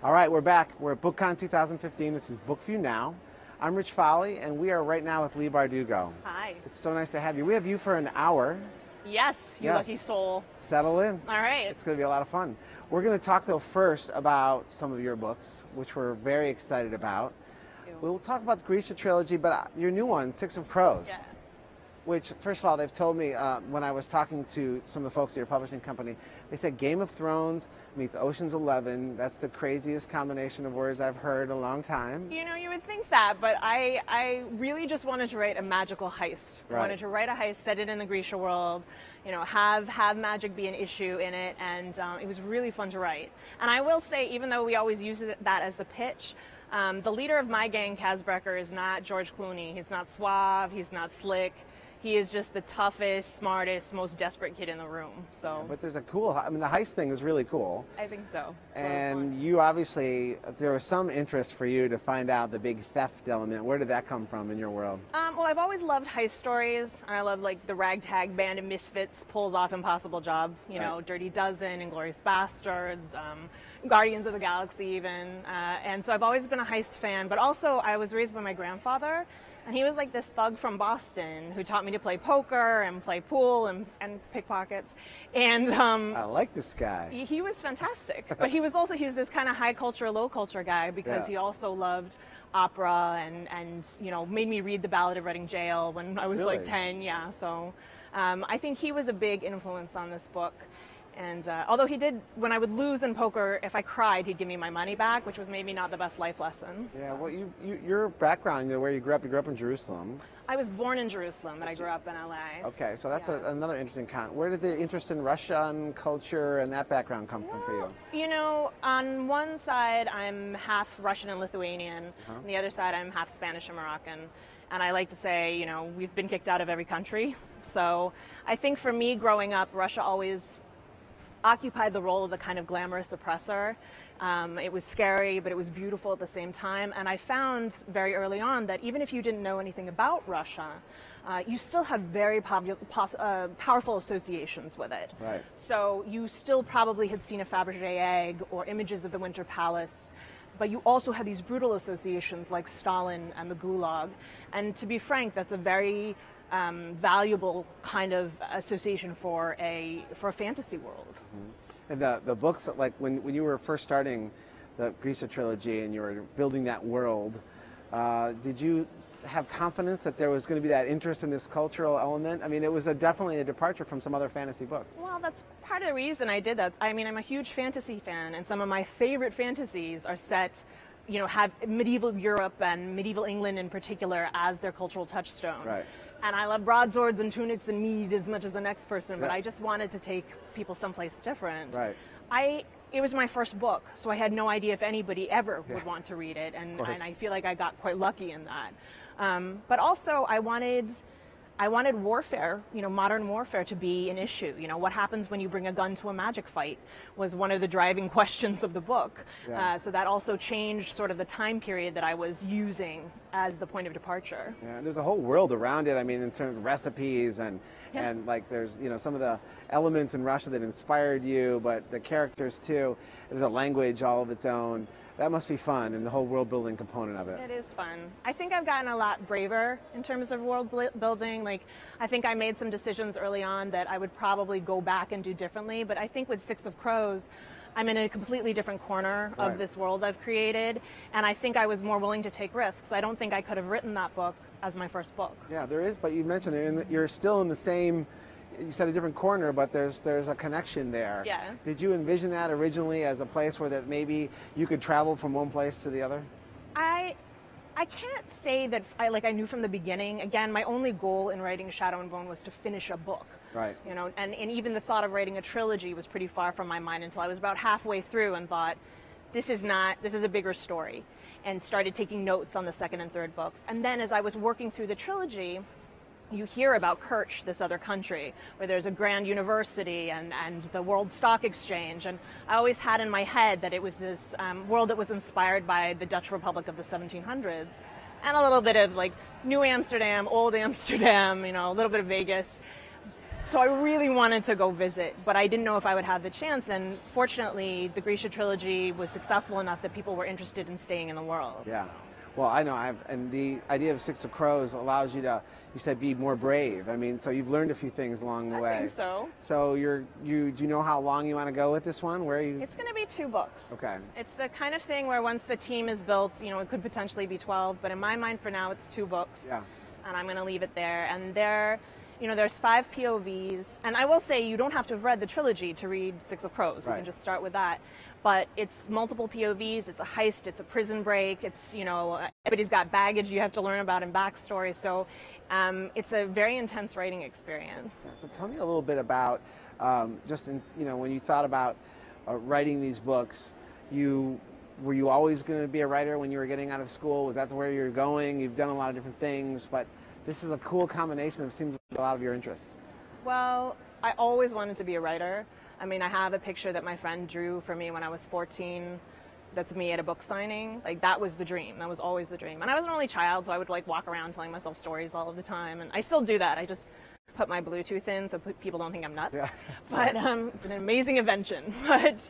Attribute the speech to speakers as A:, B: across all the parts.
A: All right, we're back. We're at BookCon 2015. This is BookView Now. I'm Rich Foley, and we are right now with Leigh Bardugo.
B: Hi.
A: It's so nice to have you. We have you for an hour.
B: Yes, you lucky soul.
A: Settle in.
B: All right.
A: It's going to be a lot of fun. We're going to talk, though, first about some of your books, which we're very excited about. We'll talk about the Grisha trilogy, but your new one, Six of Crows.
B: Yeah.
A: Which, first of all, they've told me when I was talking to some of the folks at your publishing company, they said Game of Thrones meets Ocean's 11. That's the craziest combination of words I've heard in a long time.
B: You know, you would think that, but I really just wanted to write a magical heist.
A: Right.
B: I wanted to write a heist, set it in the Grisha world, you know, have magic be an issue in it, and it was really fun to write. And I will say, even though we always use that as the pitch, the leader of my gang, Kaz Brecker, is not George Clooney. He's not suave. He's not slick. He is just the toughest, smartest, most desperate kid in the room. So,
A: but there's a cool, I mean, the heist thing is really cool.
B: I think so.
A: And you obviously, there was some interest for you to find out the big theft element. Where did that come from in your world?
B: Well, I've always loved heist stories. I love like the ragtag band of misfits pulls off impossible job. You know, Dirty Dozen, Inglourious Bastards, Guardians of the Galaxy even. And so I've always been a heist fan, but also I was raised by my grandfather. And he was like this thug from Boston who taught me to play poker and play pool and pickpockets. And
A: I like this guy.
B: He was fantastic. But he was this kind of high culture, low culture guy because he also loved opera and you know, made me read The Ballad of Reading Gaol when I was like 10. Yeah, so I think he was a big influence on this book. And although he did, when I would lose in poker, if I cried, he'd give me my money back, which was maybe not the best life lesson.
A: Yeah, well, your background, where you grew up in Jerusalem.
B: I was born in Jerusalem, but I grew up in LA.
A: Okay, so that's another interesting Where did the interest in Russian culture and that background come from for you?
B: You know, on one side, I'm half Russian and Lithuanian. On the other side, I'm half Spanish and Moroccan. And I like to say, you know, we've been kicked out of every country. So I think for me, growing up, Russia always occupied the role of the kind of glamorous oppressor. It was scary, but it was beautiful at the same time. And I found very early on that even if you didn't know anything about Russia, you still had very powerful associations with it.
A: Right.
B: So you still probably had seen a Fabergé egg or images of the Winter Palace, but you also had these brutal associations like Stalin and the Gulag. And to be frank, that's a very valuable kind of association for a fantasy world.
A: And the books, like when you were first starting the Grisha trilogy and you were building that world, did you have confidence that there was going to be that interest in this cultural element? I mean, it was definitely a departure from some other fantasy books.
B: Well, that's part of the reason I did that. I mean, I'm a huge fantasy fan, and some of my favorite fantasies are set, you know, have medieval Europe and medieval England in particular as their cultural touchstone.
A: Right.
B: And I love broadswords and tunics and mead as much as the next person, but I just wanted to take people someplace different.
A: Right.
B: It was my first book, so I had no idea if anybody ever would want to read it, and I feel like I got quite lucky in that. But also, I wanted warfare, you know, modern warfare to be an issue. You know, what happens when you bring a gun to a magic fight was one of the driving questions of the book. So that also changed sort of the time period that I was using as the point of departure.
A: Yeah, and there's a whole world around it. I mean, in terms of recipes and like there's, you know, some of the elements in Russia that inspired you, but the characters too. There's a language all of its own. That must be fun, and the whole world-building component of it.
B: It is fun. I think I've gotten a lot braver in terms of world building. Like, I think I made some decisions early on that I would probably go back and do differently, but I think with Six of Crows, I'm in a completely different corner of this world I've created, and I think I was more willing to take risks. I don't think I could have written that book as my first book.
A: Yeah, there is, but you mentioned you're still in the same, you said a different corner, but there's a connection there.
B: Yeah.
A: Did you envision that originally as a place where that maybe you could travel from one place to the other?
B: I can't say that I knew from the beginning. Again, my only goal in writing Shadow and Bone was to finish a book.
A: Right.
B: You know, and even the thought of writing a trilogy was pretty far from my mind until I was about halfway through and thought, this is a bigger story, and started taking notes on the second and third books. And then as I was working through the trilogy, you hear about Kerch, this other country, where there's a grand university and the World Stock Exchange. And I always had in my head that it was this world that was inspired by the Dutch Republic of the 1700s. And a little bit of like New Amsterdam, Old Amsterdam, you know, a little bit of Vegas. So I really wanted to go visit, but I didn't know if I would have the chance. And fortunately, the Grisha trilogy was successful enough that people were interested in staying in the world.
A: Yeah. Well, I know, and the idea of Six of Crows allows you to, you said, be more brave. I mean, so you've learned a few things along the way.
B: I think so.
A: So do you know how long you want to go with this one? Where are you?
B: It's going to be 2 books.
A: Okay.
B: It's the kind of thing where once the team is built, it could potentially be 12, but in my mind for now it's 2 books.
A: Yeah.
B: And I'm going to leave it there. And there's 5 POVs, and I will say you don't have to have read the trilogy to read Six of Crows.
A: Right.
B: You can just start with that. But it's multiple POVs, it's a heist, it's a prison break, it's, everybody's got baggage you have to learn about and backstory. So it's a very intense writing experience.
A: So tell me a little bit about, when you thought about writing these books, were you always going to be a writer when you were getting out of school? Was that where you were going? You've done a lot of different things, but this is a cool combination of seems like a lot of your interests.
B: Well, I always wanted to be a writer. I mean, I have a picture that my friend drew for me when I was 14. That's me at a book signing. Like, that was the dream. That was always the dream. And I was an only child, so I would walk around telling myself stories all of the time. And I still do that. I just put my Bluetooth in so people don't think I'm nuts. Yeah, but it's an amazing invention. But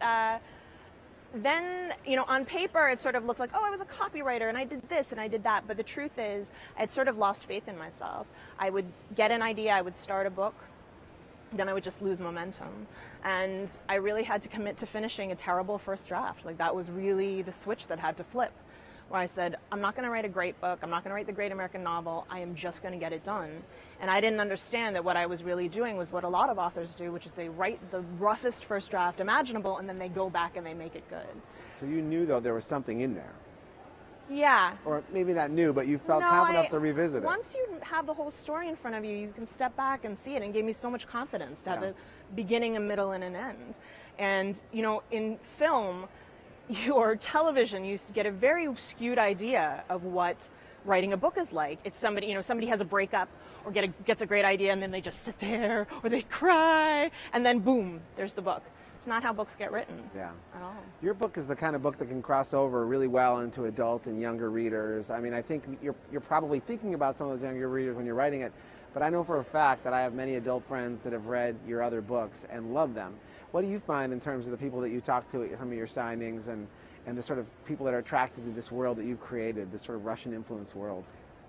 B: then, on paper, it sort of looks like, oh, I was a copywriter and I did this and I did that. But the truth is, I'd sort of lost faith in myself. I would get an idea, I would start a book, then I would just lose momentum. And I really had to commit to finishing a terrible first draft. That was really the switch that had to flip, where I said, I'm not going to write a great book, I'm not going to write the great American novel, I am just going to get it done. And I didn't understand that what I was really doing was what a lot of authors do, which is they write the roughest first draft imaginable, and then they go back and they make it good.
A: So you knew, though, there was something in there.
B: Yeah.
A: Or maybe not new, but you felt confident enough to revisit it.
B: Once you have the whole story in front of you, you can step back and see it, and it gave me so much confidence to have a beginning, a middle, and an end. And, in film or television, you get a very skewed idea of what writing a book is like. It's somebody, somebody has a breakup or gets a great idea, and then they just sit there, or they cry, and then boom, there's the book. It's not how books get written at all.
A: Your book is the kind of book that can cross over really well into adult and younger readers. I mean, I think you're probably thinking about some of those younger readers when you're writing it, but I know for a fact that I have many adult friends that have read your other books and love them. What do you find in terms of the people that you talk to at some of your signings and the sort of people that are attracted to this world that you've created, this sort of Russian influence world?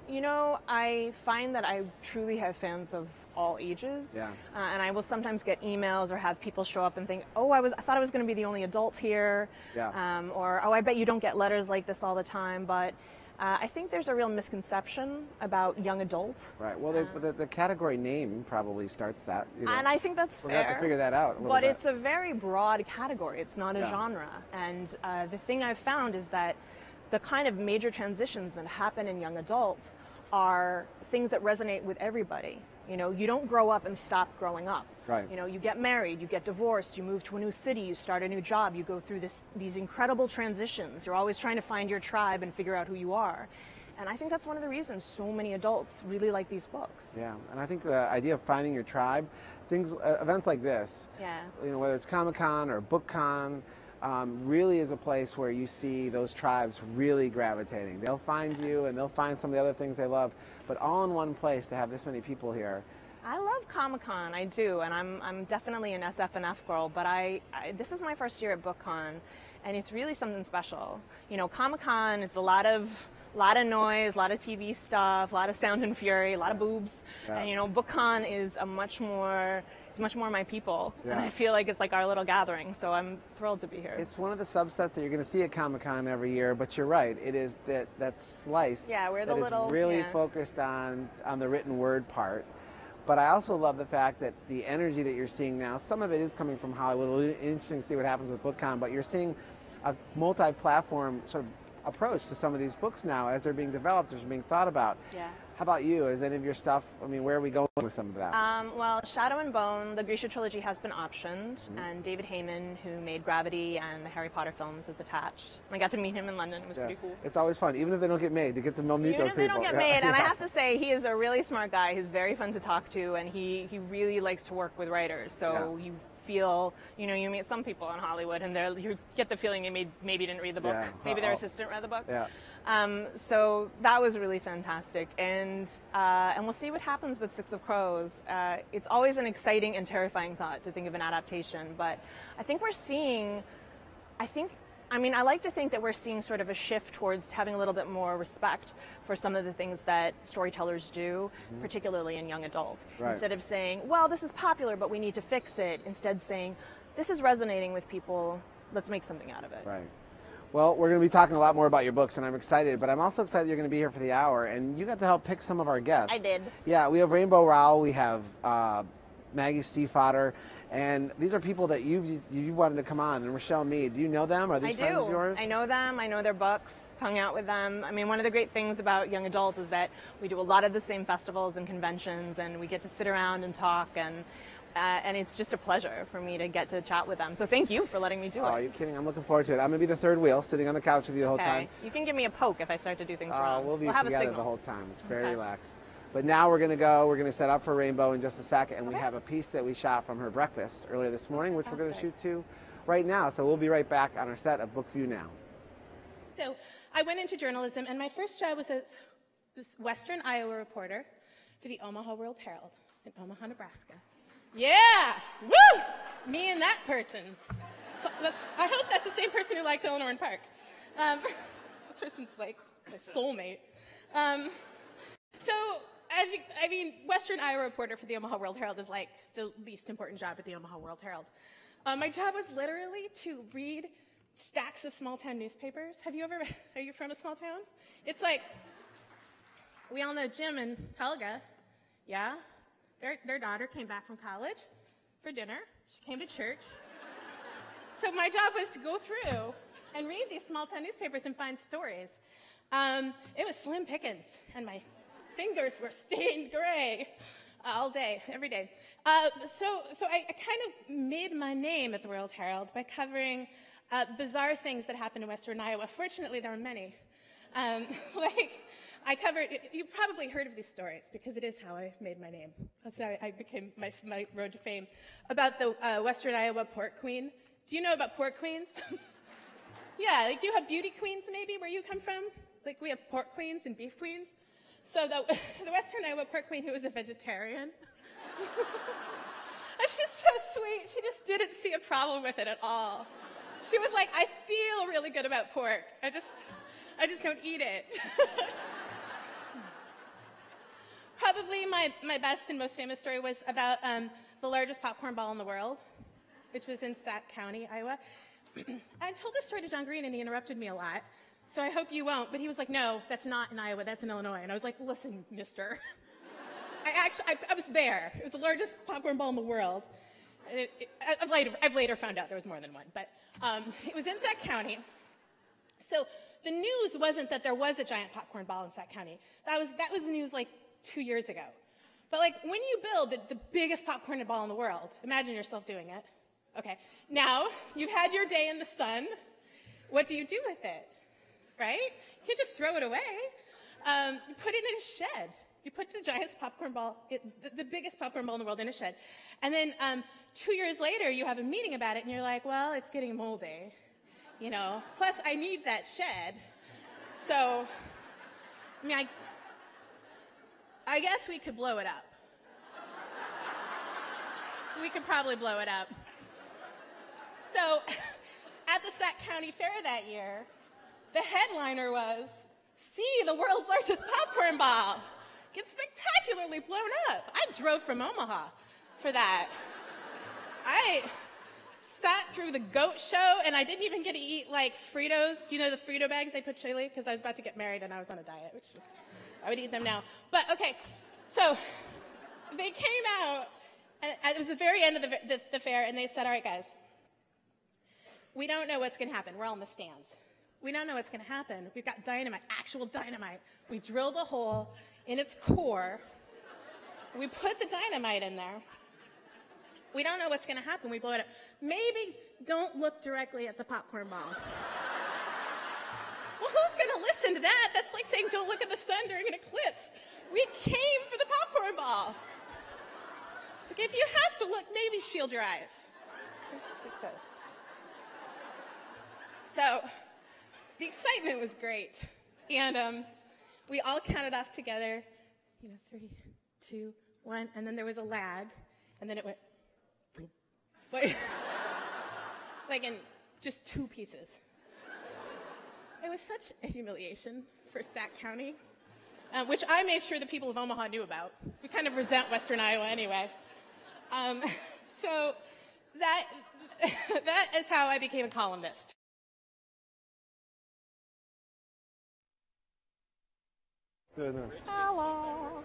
B: I find that I truly have fans of all ages.
A: Yeah.
B: And I will sometimes get emails or have people show up and think, oh, I thought I was going to be the only adult here.
A: Yeah.
B: Or, oh, I bet you don't get letters like this all the time. But I think there's a real misconception about young adult.
A: Right. Well, the category name probably starts that.
B: And I think that's fair.
A: We're going to have to figure that out a little bit.
B: It's a very broad category. It's not a genre. And the thing I've found is that the kind of major transitions that happen in young adults are things that resonate with everybody. You don't grow up and stop growing up.
A: Right.
B: You get married, you get divorced, you move to a new city, you start a new job, you go through these incredible transitions. You're always trying to find your tribe and figure out who you are. And I think that's one of the reasons so many adults really like these books.
A: Yeah, and I think the idea of finding your tribe, events like this, whether it's Comic-Con or BookCon, really is a place where you see those tribes really gravitating. They'll find you and they'll find some of the other things they love, but all in one place to have this many people here.
B: I love Comic-Con, I do, and I'm definitely an SF&F girl, but this is my first year at BookCon, and it's really something special. Comic-Con, it's a lot of noise, a lot of TV stuff, a lot of sound and fury, a lot of boobs, and BookCon is much more my people, and I feel like it's like our little gathering, so I'm thrilled to be here.
A: It's one of the subsets that you're going to see at Comic-Con every year, but you're right, it is that slice
B: we're
A: that is really focused on the written word part. But I also love the fact that the energy that you're seeing now, some of it is coming from Hollywood. It'll be interesting to see what happens with BookCon, but you're seeing a multi-platform sort of approach to some of these books now as they're being developed, as they're being thought about.
B: Yeah.
A: How about you? Is any of your stuff, where are we going with some of that?
B: Well, Shadow and Bone, the Grisha trilogy has been optioned, and David Heyman, who made Gravity and the Harry Potter films, is attached. I got to meet him in London. It was pretty cool.
A: It's always fun, even if they don't get made, to get to meet those people.
B: Even if they don't get made, and I have to say, he is a really smart guy. He's very fun to talk to, and he really likes to work with writers. So you feel, you meet some people in Hollywood, and you get the feeling they maybe didn't read the book. Maybe their assistant read the book.
A: Yeah.
B: So that was really fantastic, and we'll see what happens with Six of Crows. It's always an exciting and terrifying thought to think of an adaptation, but I think we're seeing, I like to think that we're seeing sort of a shift towards having a little bit more respect for some of the things that storytellers do, particularly in young adult. Right. Instead of saying, well, this is popular, but we need to fix it. Instead saying, this is resonating with people, let's make something out of it.
A: Right. Well, we're going to be talking a lot more about your books, and I'm excited, but I'm also excited you're going to be here for the hour, and you got to help pick some of our guests.
B: I did.
A: Yeah, we have Rainbow Rowell, we have Maggie Stiefvater, and these are people that you wanted to come on. And Richelle Mead, do you know them? Are these friends of yours?
B: I know them. I know their books. Hung out with them. I mean, one of the great things about young adults is that we do a lot of the same festivals and conventions, and we get to sit around and talk, and it's just a pleasure for me to get to chat with them. So thank you for letting me do it.
A: Oh, you're kidding. I'm looking forward to it. I'm going to be the third wheel, sitting on the couch with you the whole time.
B: You can give me a poke if I start to do things wrong.
A: We'll be
B: have
A: together the whole time. It's very relaxed. But now we're going to set up for Rainbow in just a second, and we have a piece that we shot from her breakfast earlier this morning, which we're going to shoot to right now. So we'll be right back on our set of Book View Now.
C: So I went into journalism, and my first job was as Western Iowa reporter for the Omaha World Herald in Omaha, Nebraska. Yeah! Woo! Me and that person. So I hope that's the same person who liked Eleanor and Park. This person's like my soulmate. Western Iowa reporter for the Omaha World Herald is like the least important job at the Omaha World Herald. My job was literally to read stacks of small town newspapers. Are you from a small town? It's like, we all know Jim and Helga, yeah? Their daughter came back from college for dinner. She came to church. So my job was to go through and read these small town newspapers and find stories. It was slim pickings, and my fingers were stained gray all day, every day. So I kind of made my name at the World Herald by covering bizarre things that happened in Western Iowa. Fortunately, there were many. I covered, you've probably heard of these stories because it is how I made my name. That's how I became my road to fame. About the Western Iowa pork queen. Do you know about pork queens? Yeah, like you have beauty queens maybe where you come from? Like we have pork queens and beef queens. So the Western Iowa pork queen who was a vegetarian. She's so sweet. She just didn't see a problem with it at all. She was like, I feel really good about pork. I just don't eat it. Probably my best and most famous story was about the largest popcorn ball in the world, which was in Sac County, Iowa. I told this story to John Green, and he interrupted me a lot, so I hope you won't. But he was like, no, that's not in Iowa, that's in Illinois. And I was like, listen, mister. I was there. It was the largest popcorn ball in the world. I've later found out there was more than one, but it was in Sac County. So the news wasn't that there was a giant popcorn ball in Sac County. That was the news like 2 years ago. But like when you build the biggest popcorn ball in the world, imagine yourself doing it. Okay, now you've had your day in the sun. What do you do with it, right? You can't just throw it away. You put it in a shed. You put the giant popcorn ball, the biggest popcorn ball in the world, in a shed. And then 2 years later, you have a meeting about it, and you're like, well, it's getting moldy. You know, plus I need that shed. So, I mean, I guess we could blow it up. We could probably blow it up. So, at the Sac County Fair that year, the headliner was, see, the world's largest popcorn ball gets spectacularly blown up. I drove from Omaha for that. I sat through the goat show, and I didn't even get to eat, like, Fritos. Do you know the Frito bags they put chili? Because I was about to get married, and I was on a diet, which was, I would eat them now. But, okay, so they came out, and it was the very end of the fair, and they said, all right, guys, we don't know what's going to happen. We're all in the stands. We don't know what's going to happen. We've got dynamite, actual dynamite. We drilled a hole in its core. We put the dynamite in there. We don't know what's going to happen. We blow it up. Maybe don't look directly at the popcorn ball. Well, who's going to listen to that? That's like saying don't look at the sun during an eclipse. We came for the popcorn ball. It's like if you have to look, maybe shield your eyes. Just like this. So the excitement was great. And we all counted off together, 3, 2, 1, and then there was a lag, and then it went, like in just 2 pieces. It was such a humiliation for Sac County, which I made sure the people of Omaha knew about. We kind of resent Western Iowa anyway. So that is how I became a columnist.
A: Hello.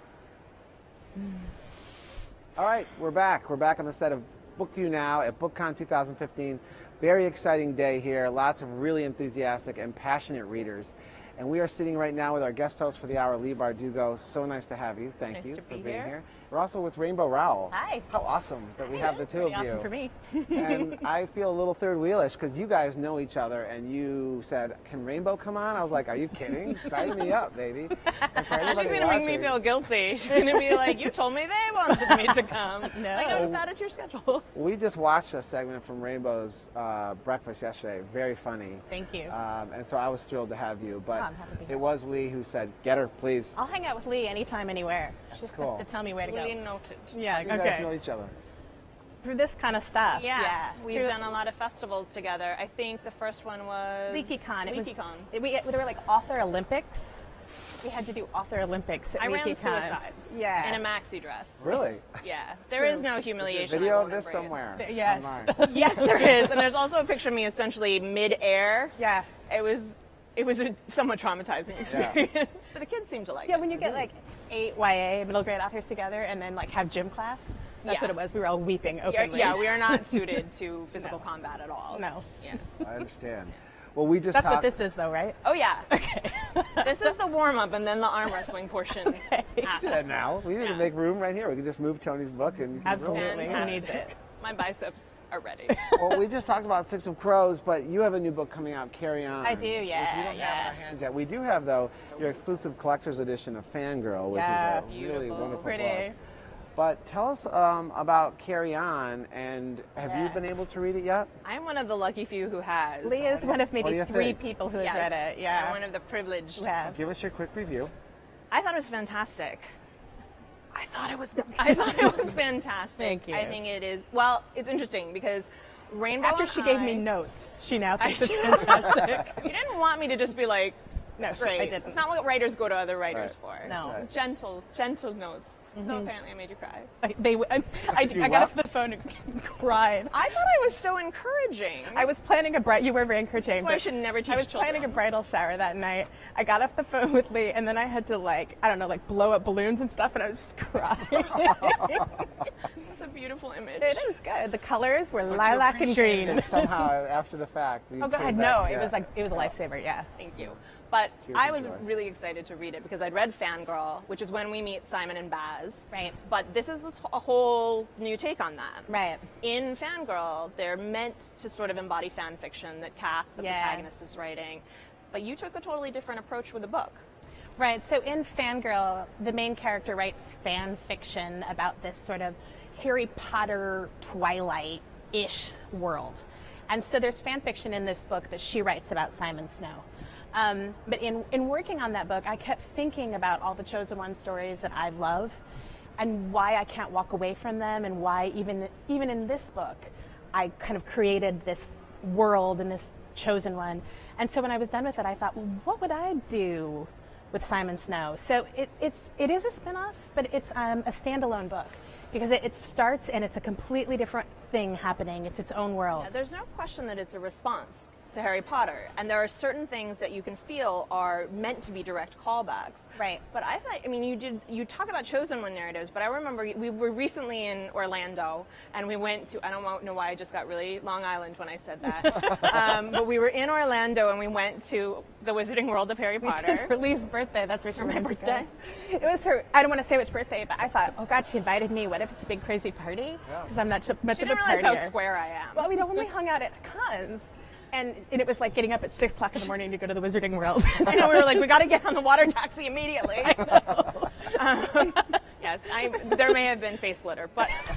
A: All right, we're back. We're back on the set of BookView now at BookCon 2015. Very exciting day here. Lots of really enthusiastic and passionate readers. And we are sitting right now with our guest host for the hour, Leigh Bardugo. So nice to have you. Thank you for being here. We're also with Rainbow Rowell.
D: Hi.
A: How awesome that we have the two of you.
D: Awesome for me.
A: And I feel a little third wheelish because you guys know each other, and you said, "Can Rainbow come on?" I was like, "Are you kidding? Sign me up, baby." And for
B: She's going to make me feel guilty. She's going to be like, "You told me they wanted me to come."
D: No.
B: I noticed added to your schedule.
A: We just watched a segment from Rainbow's breakfast yesterday. Very funny.
D: Thank you.
A: And so I was thrilled to have you. But
D: I'm happy to be here.
A: it was Leigh who said, "Get her, please."
D: I'll hang out with Leigh anytime, anywhere. Just
A: cool.
D: to tell me where to go.
B: Really noted.
D: Yeah,
A: You guys know each other.
D: Through this kind of stuff.
B: Yeah, we've
D: Through
B: done a lot of festivals together. I think the first one was
D: LeakyCon.
B: LeakyCon.
D: There were like author Olympics. We had to do author Olympics at
B: I ran
D: LeakyCon.
B: suicides.
D: Yeah.
B: In a maxi dress.
A: Really?
B: Yeah. There is no humiliation.
A: Video
B: I
A: of
B: won't
A: this
B: embrace.
A: somewhere.
D: Yes.
A: Online.
B: Yes, there is. And there's also a picture of me essentially mid-air.
D: Yeah.
B: It was a somewhat traumatizing experience. But the kids seem to like it.
D: Yeah, when you get like 8 YA middle grade authors together and then like have gym class. That's what it was. We were all weeping openly.
B: Yeah, we are not suited to physical combat at all.
D: No.
B: Yeah.
A: I understand. Well, we just
D: That's
A: talked.
D: what this is, though, right?
B: Oh, yeah.
D: Okay.
B: This is the warm-up and then the arm wrestling portion.
D: Okay.
B: after.
A: Yeah, now we need to make room right here. We can just move Tony's book and
D: Absolutely.
B: Fantastic.
D: Who needs it?
B: My biceps are ready.
A: Well, we just talked about Six of Crows, but you have a new book coming out, Carry On.
D: I do, yeah,
A: Which we don't have in our hands yet. We do have, though, your exclusive collector's edition of Fangirl, which is a really
B: beautiful.
A: wonderful
D: Pretty.
A: book. But tell us about Carry On, and have you been able to read it yet?
B: I'm one of the lucky few who has.
D: Leigh is one of
A: What do
D: maybe
A: you
D: 3
A: think?
D: people who has
B: Yes.
D: read it. Yeah.
B: I'm one of the privileged.
D: Yeah.
A: Give us your quick review.
B: I thought it was fantastic. I thought it was fantastic.
D: Thank you.
B: I think it is. Well, it's interesting because Rainbow
D: After
B: and
D: she gave me
B: I-
D: notes, she now thinks it's fantastic.
B: You didn't want me to just be like,
D: No,
B: great.
D: I didn't.
B: It's not what writers go to other writers
A: Right.
B: for.
D: No.
A: Right.
B: Gentle notes. Though apparently I made you cry.
D: I got
A: laughed?
D: off the phone and cried.
B: I thought I was so encouraging.
D: I was planning you were very encouraging.
B: That's why I
D: but
B: should never teach
D: I was
B: children.
D: planning a bridal shower that night. I got off the phone with Leigh, and then I had to blow up balloons and stuff, and I was just crying.
B: It's a beautiful image.
D: It is good. The colors were
A: But you
D: lilac and
A: appreciated
D: green.
A: it somehow after the fact. You
D: Oh God,
A: came
D: no!
A: back,
D: It
A: yeah.
D: was a lifesaver. Yeah.
B: Thank you. But
A: Tears
B: I
A: of
B: was
A: joy.
B: really excited to read it because I'd read Fangirl, which is when we meet Simon and Baz.
D: Right.
B: But this is a whole new take on that.
D: Right.
B: In Fangirl, they're meant to sort of embody fan fiction that Kath, the
D: Yeah.
B: protagonist, is writing. But you took a totally different approach with the book.
D: Right. So in Fangirl, the main character writes fan fiction about this sort of Harry Potter Twilight-ish world. And so there's fan fiction in this book that she writes about Simon Snow. But in working on that book, I kept thinking about all the Chosen One stories that I love and why I can't walk away from them, and why even in this book, I kind of created this world and this Chosen One. And so when I was done with it, I thought, well, what would I do with Simon Snow? So it is a spin-off, but it's a standalone book. Because it starts and it's a completely different thing happening. It's its own world.
B: Yeah, there's no question that it's a response to Harry Potter, and there are certain things that you can feel are meant to be direct callbacks.
D: Right.
B: But I thought, I mean, you talk about Chosen One narratives, but I remember we were recently in Orlando, and we went to, I don't know why I just got really Long Island when I said that, but we were in Orlando and we went to the Wizarding World of Harry Potter.
D: For Lee's birthday, that's where she
B: For my
D: wanted to
B: birthday?
D: go. It was her, I don't want to say which birthday, but I thought, oh God, she invited me. What if it's a big crazy party? Because I'm not much
B: She
D: of a
B: didn't realize
D: partier.
B: how square I am.
D: Well, we only hung out at cons. And it was like getting up at 6 o'clock in the morning to go to the Wizarding World.
B: I know, we were like, we got to get on the water taxi immediately. Yes, there may have been face glitter, but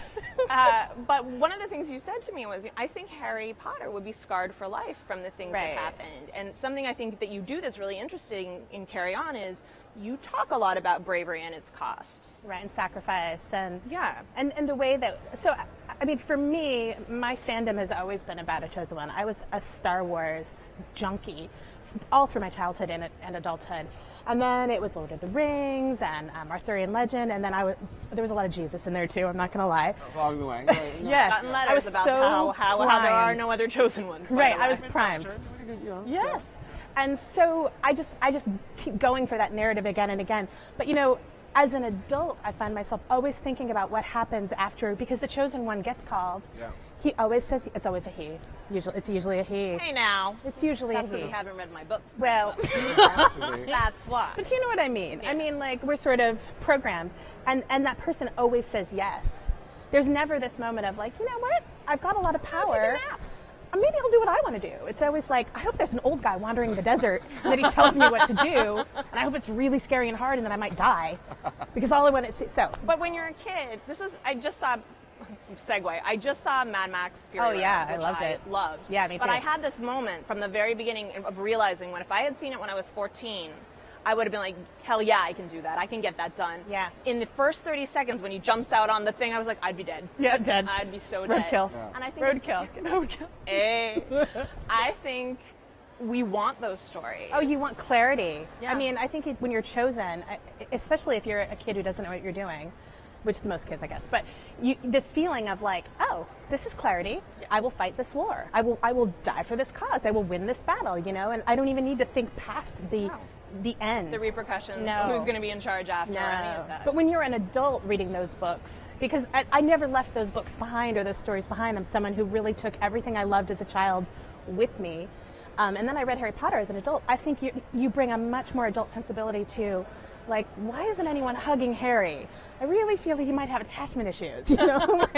B: But one of the things you said to me was, I think Harry Potter would be scarred for life from the things that happened. And something I think that you do that's really interesting in Carry On is you talk a lot about bravery and its costs.
D: Right, and sacrifice. And
B: yeah.
D: And the way that, so, I mean, for me, my fandom has always been about a chosen one. I was a Star Wars junkie all through my childhood and adulthood. And then it was Lord of the Rings and Arthurian legend, and then there was a lot of Jesus in there too, I'm not going to lie.
A: Along the way.
D: Yeah.
B: Gotten letters about how there are no other chosen ones.
D: Right, I was primed. Yes. And so I just keep going for that narrative again and again. But as an adult, I find myself always thinking about what happens after, because the chosen one gets called. Yeah. He always says, it's always a he. It's usually a he.
B: Hey now.
D: It's usually
B: That's
D: a he.
B: because you haven't read my books.
D: Well,
B: that's why.
D: But you know what I mean. Yeah. I mean, like, we're sort of programmed. And that person always says yes. There's never this moment of like, you know what? I've got a lot of power. Maybe I'll do what I want to do. It's always like, I hope there's an old guy wandering the desert and that he tells me what to do, and I hope it's really scary and hard and that I might die. Because all I want is so.
B: But when you're a kid, I just saw Mad Max Fury Road,
D: I loved it. Yeah, me too.
B: But I had this moment from the very beginning of realizing if I had seen it when I was 14, I would have been like, hell yeah, I can do that. I can get that done.
D: Yeah.
B: In the first 30 seconds when he jumps out on the thing, I was like, I'd be dead.
D: Yeah, dead.
B: I'd be so dead.
D: Roadkill.
B: Yeah. And I think
D: Roadkill.
B: Hey. I think we want those stories.
D: Oh, you want clarity.
B: Yeah.
D: I mean, I think when you're chosen, especially if you're a kid who doesn't know what you're doing, which most kids, I guess, but this feeling of like, oh, this is clarity. Yeah. I will fight this war. I will die for this cause. I will win this battle, and I don't even need to think past the end.
B: The repercussions.
D: No.
B: Who's going to be in charge after any of that.
D: But when you're an adult reading those books, because I never left those books behind or those stories behind. I'm someone who really took everything I loved as a child with me. And then I read Harry Potter as an adult. I think you bring a much more adult sensibility to, like, why isn't anyone hugging Harry? I really feel that he might have attachment issues, So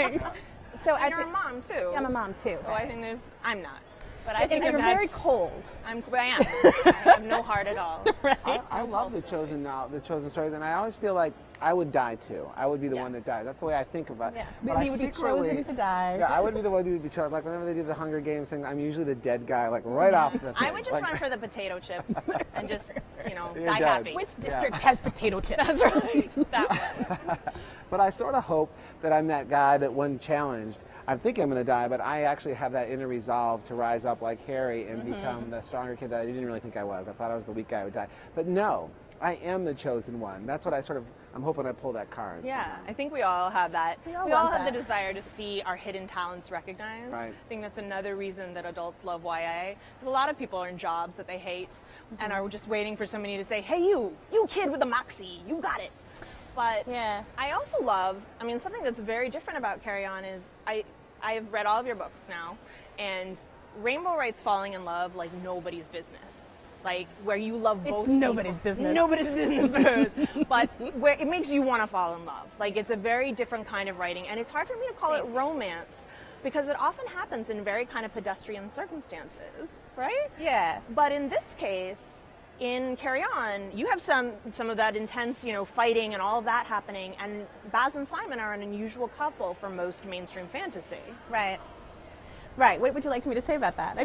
B: and you're a mom too.
D: I'm a mom too.
B: So I think I'm not. But
D: I think you're very cold.
B: I am. I have no heart at all.
D: Right?
A: I love the chosen stories, and I always feel like I would die too. I would be the one that died. That's the way I think about it.
D: Yeah. But you would be chosen to die.
A: Yeah, I would be the one who would be chosen. Like whenever they do the Hunger Games thing, I'm usually the dead guy, like right off the thing.
B: I would just run for the potato chips and just, die
A: dead.
B: happy.
D: Which district has potato chips?
B: That's right. That one.
A: But I sort of hope that I'm that guy that when challenged, I think I'm going to die, but I actually have that inner resolve to rise up like Harry and become the stronger kid that I didn't really think I was. I thought I was the weak guy who would die. But no, I am the chosen one. That's what I'm hoping I pull that card.
B: Yeah, I think we all have that.
D: We all
B: have the desire to see our hidden talents recognized.
A: Right.
B: I think that's another reason that adults love YA. Because a lot of people are in jobs that they hate and are just waiting for somebody to say, hey, you kid with the moxie, you got it. But I also love, something that's very different about Carry On is I've read all of your books now, and Rainbow writes falling in love like nobody's business. Like, where you love both people.
D: Nobody's business.
B: Nobody's business, but where it makes you want to fall in love. Like, it's a very different kind of writing, and it's hard for me to call it romance because it often happens in very kind of pedestrian circumstances, right?
D: Yeah.
B: But in this case, in Carry On, you have some of that intense, fighting and all of that happening, and Baz and Simon are an unusual couple for most mainstream fantasy.
D: Right. Right. What would you like me to say about that?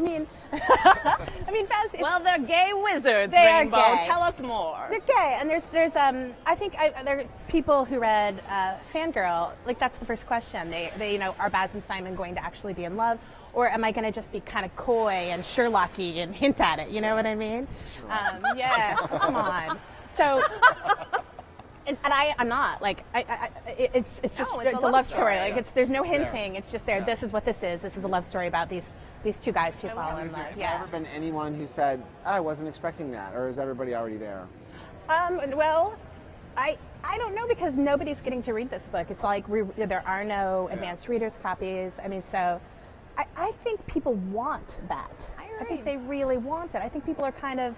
D: Baz.
B: Well, they're gay wizards.
D: They
B: Rainbow.
D: are gay.
B: Tell us more.
D: They're gay, and there's I think there are people who read Fangirl. Like that's the first question. They are Baz and Simon going to actually be in love, or am I going to just be kind of coy and Sherlocky and hint at it? You know what I mean? Yeah. Come on. So. And I'm not like it's just it's a love story. Like there's no hinting. It's just there. Yeah. This is what this is. This is a love story about these two guys who fall in love.
A: Has there ever been anyone who said, I wasn't expecting that, or is everybody already there?
D: Well, I don't know because nobody's getting to read this book. It's like there are no advanced readers copies. So I think people want that. I think they really want it. I think people are kind of.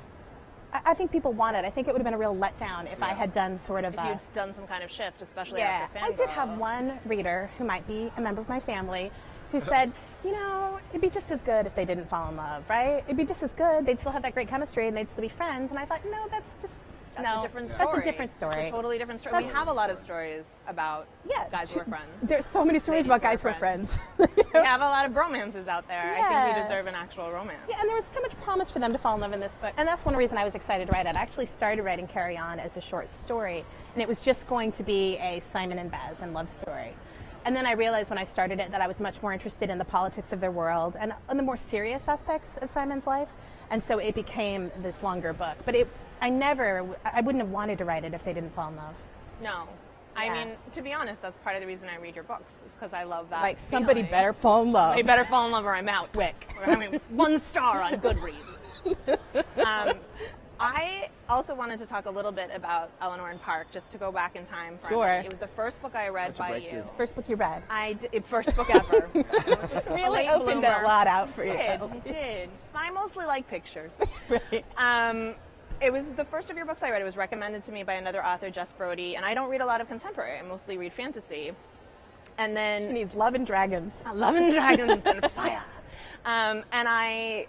D: I think people want it. I think it would have been a real letdown if I had done sort of
B: if you'd done some kind of shift, especially after Fangirl.
D: I did have one reader who might be a member of my family who said, it'd be just as good if they didn't fall in love, right? It'd be just as good. They'd still have that great chemistry and they'd still be friends. And I thought, no, that's just
B: That's a different story.
D: That's a different story.
B: It's a totally different story. We have a lot of stories about guys who are friends.
D: There's so many stories about guys who are friends.
B: We have a lot of bromances out there. I think we deserve an actual romance.
D: Yeah, and there was so much promise for them to fall in love in this book. And that's one reason I was excited to write it. I actually started writing Carry On as a short story, and it was just going to be a Simon and Baz and love story. And then I realized when I started it that I was much more interested in the politics of their world and the more serious aspects of Simon's life. And so it became this longer book. But I wouldn't have wanted to write it if they didn't fall in love.
B: No. I mean, to be honest, that's part of the reason I read your books, is because I love that
D: Like, somebody better fall in love.
B: Somebody better fall in love or I'm out.
D: Quick.
B: I mean, 1 star on Goodreads. I also wanted to talk a little bit about Eleanor and Park, just to go back in time for a minute. It was the first book I read by you.
D: First book you read.
B: First book ever.
D: Really opened a lot out for you.
B: It did. I mostly like pictures.
D: Right.
B: It was the first of your books I read. It was recommended to me by another author, Jess Brody, and I don't read a lot of contemporary. I mostly read fantasy. And then
D: She needs love and dragons.
B: Love and dragons and fire. And I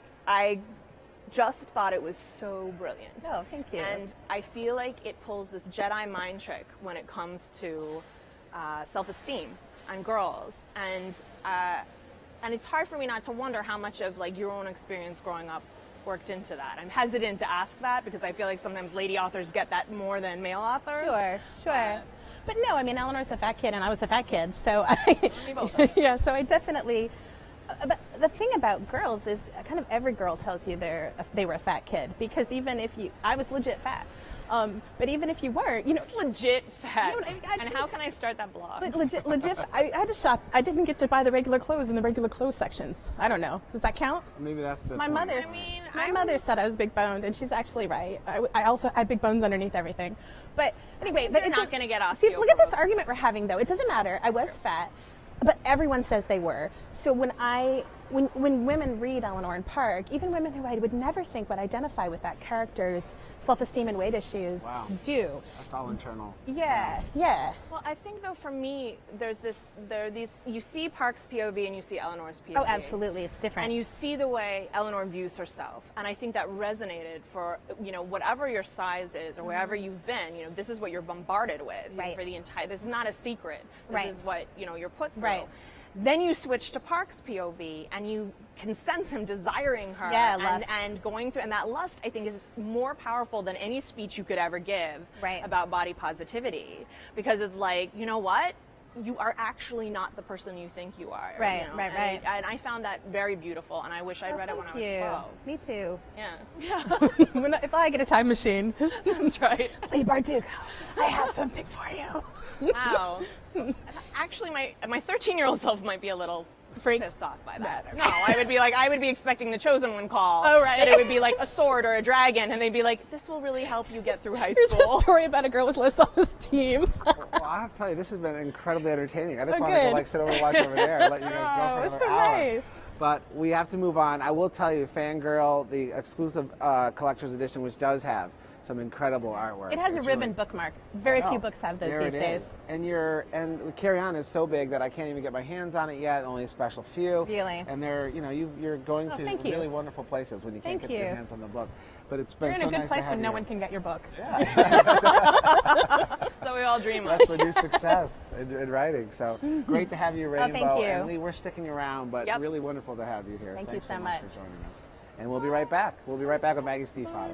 B: just thought it was so brilliant.
D: Oh, thank you.
B: And I feel like it pulls this Jedi mind trick when it comes to self-esteem and girls. And it's hard for me not to wonder how much of like your own experience growing up worked into that. I'm hesitant to ask that because I feel like sometimes lady authors get that more than male authors.
D: Sure. But no, I mean, Eleanor's a fat kid and I was a fat kid, so so I definitely. But the thing about girls is kind of every girl tells you they were a fat kid, because even if I was legit fat. But even if you weren't,
B: It's legit fat. And how can I start that blog?
D: Legit. I had to shop. I didn't get to buy the regular clothes in the regular clothes sections. I don't know. Does that count?
A: Maybe that's the
D: My
A: point.
D: mother. My mother said I was big boned, and she's actually right. I also had big bones underneath everything. But anyway,
B: you're not going to get osteoporosis.
D: See, look at this argument we're having, though. It doesn't matter. I was fat. But everyone says they were. So when women read Eleanor and Park, even women who I would never think would identify with that character's self-esteem and weight issues do.
A: That's all internal.
D: Yeah.
B: Well, I think though for me, there are these. You see Park's POV and you see Eleanor's POV.
D: Oh, absolutely, it's different.
B: And you see the way Eleanor views herself, and I think that resonated for whatever your size is or wherever you've been. This is what you're bombarded with for the entire. This is not a secret. This is what you're put through.
D: Right.
B: Then you switch to Park's POV, and you can sense him desiring her and going through. And that lust, I think, is more powerful than any speech you could ever give about body positivity. Because it's like, you know what? You are actually not the person you think you are.
D: Right.
B: And I found that very beautiful, and I wish I'd read it when I was 12.
D: Me too.
B: Yeah.
D: If I get a time machine.
B: That's right.
D: Leigh Bardugo, I have something for you.
B: Wow. Actually, my 13-year-old self might be a little pissed off by that. No, I would be expecting the chosen one call.
D: Oh, right.
B: But it would be like a sword or a dragon, and they'd be like, this will really help you get through high
D: Here's
B: school.
D: a story about a girl with low self-esteem.
A: Well, I have to tell you, this has been incredibly entertaining. I just want to go sit over and watch over there and let you guys go for another hour.
D: Nice.
A: But we have to move on. I will tell you, Fangirl, the exclusive collector's edition, which does have some incredible artwork.
D: It has a ribbon bookmark. Very few books have those these days.
A: And Carry On is so big that I can't even get my hands on it yet. Only a special few.
D: Really?
A: And you're going to really wonderful places when you can't get your hands on the book. But it's been
D: You're in
A: so
D: a good
A: nice
D: place
A: to have
D: when no
A: you.
D: one can get your book.
B: So we all dream of.
A: That's the new success in writing. So great to have you, Rainbow.
D: Thank you.
A: And Leigh, we're sticking around, but really wonderful to have you here.
D: Thank
A: Thanks
D: you so much
A: for joining us. And we'll be right back. We'll be right back with Maggie Stiefvater.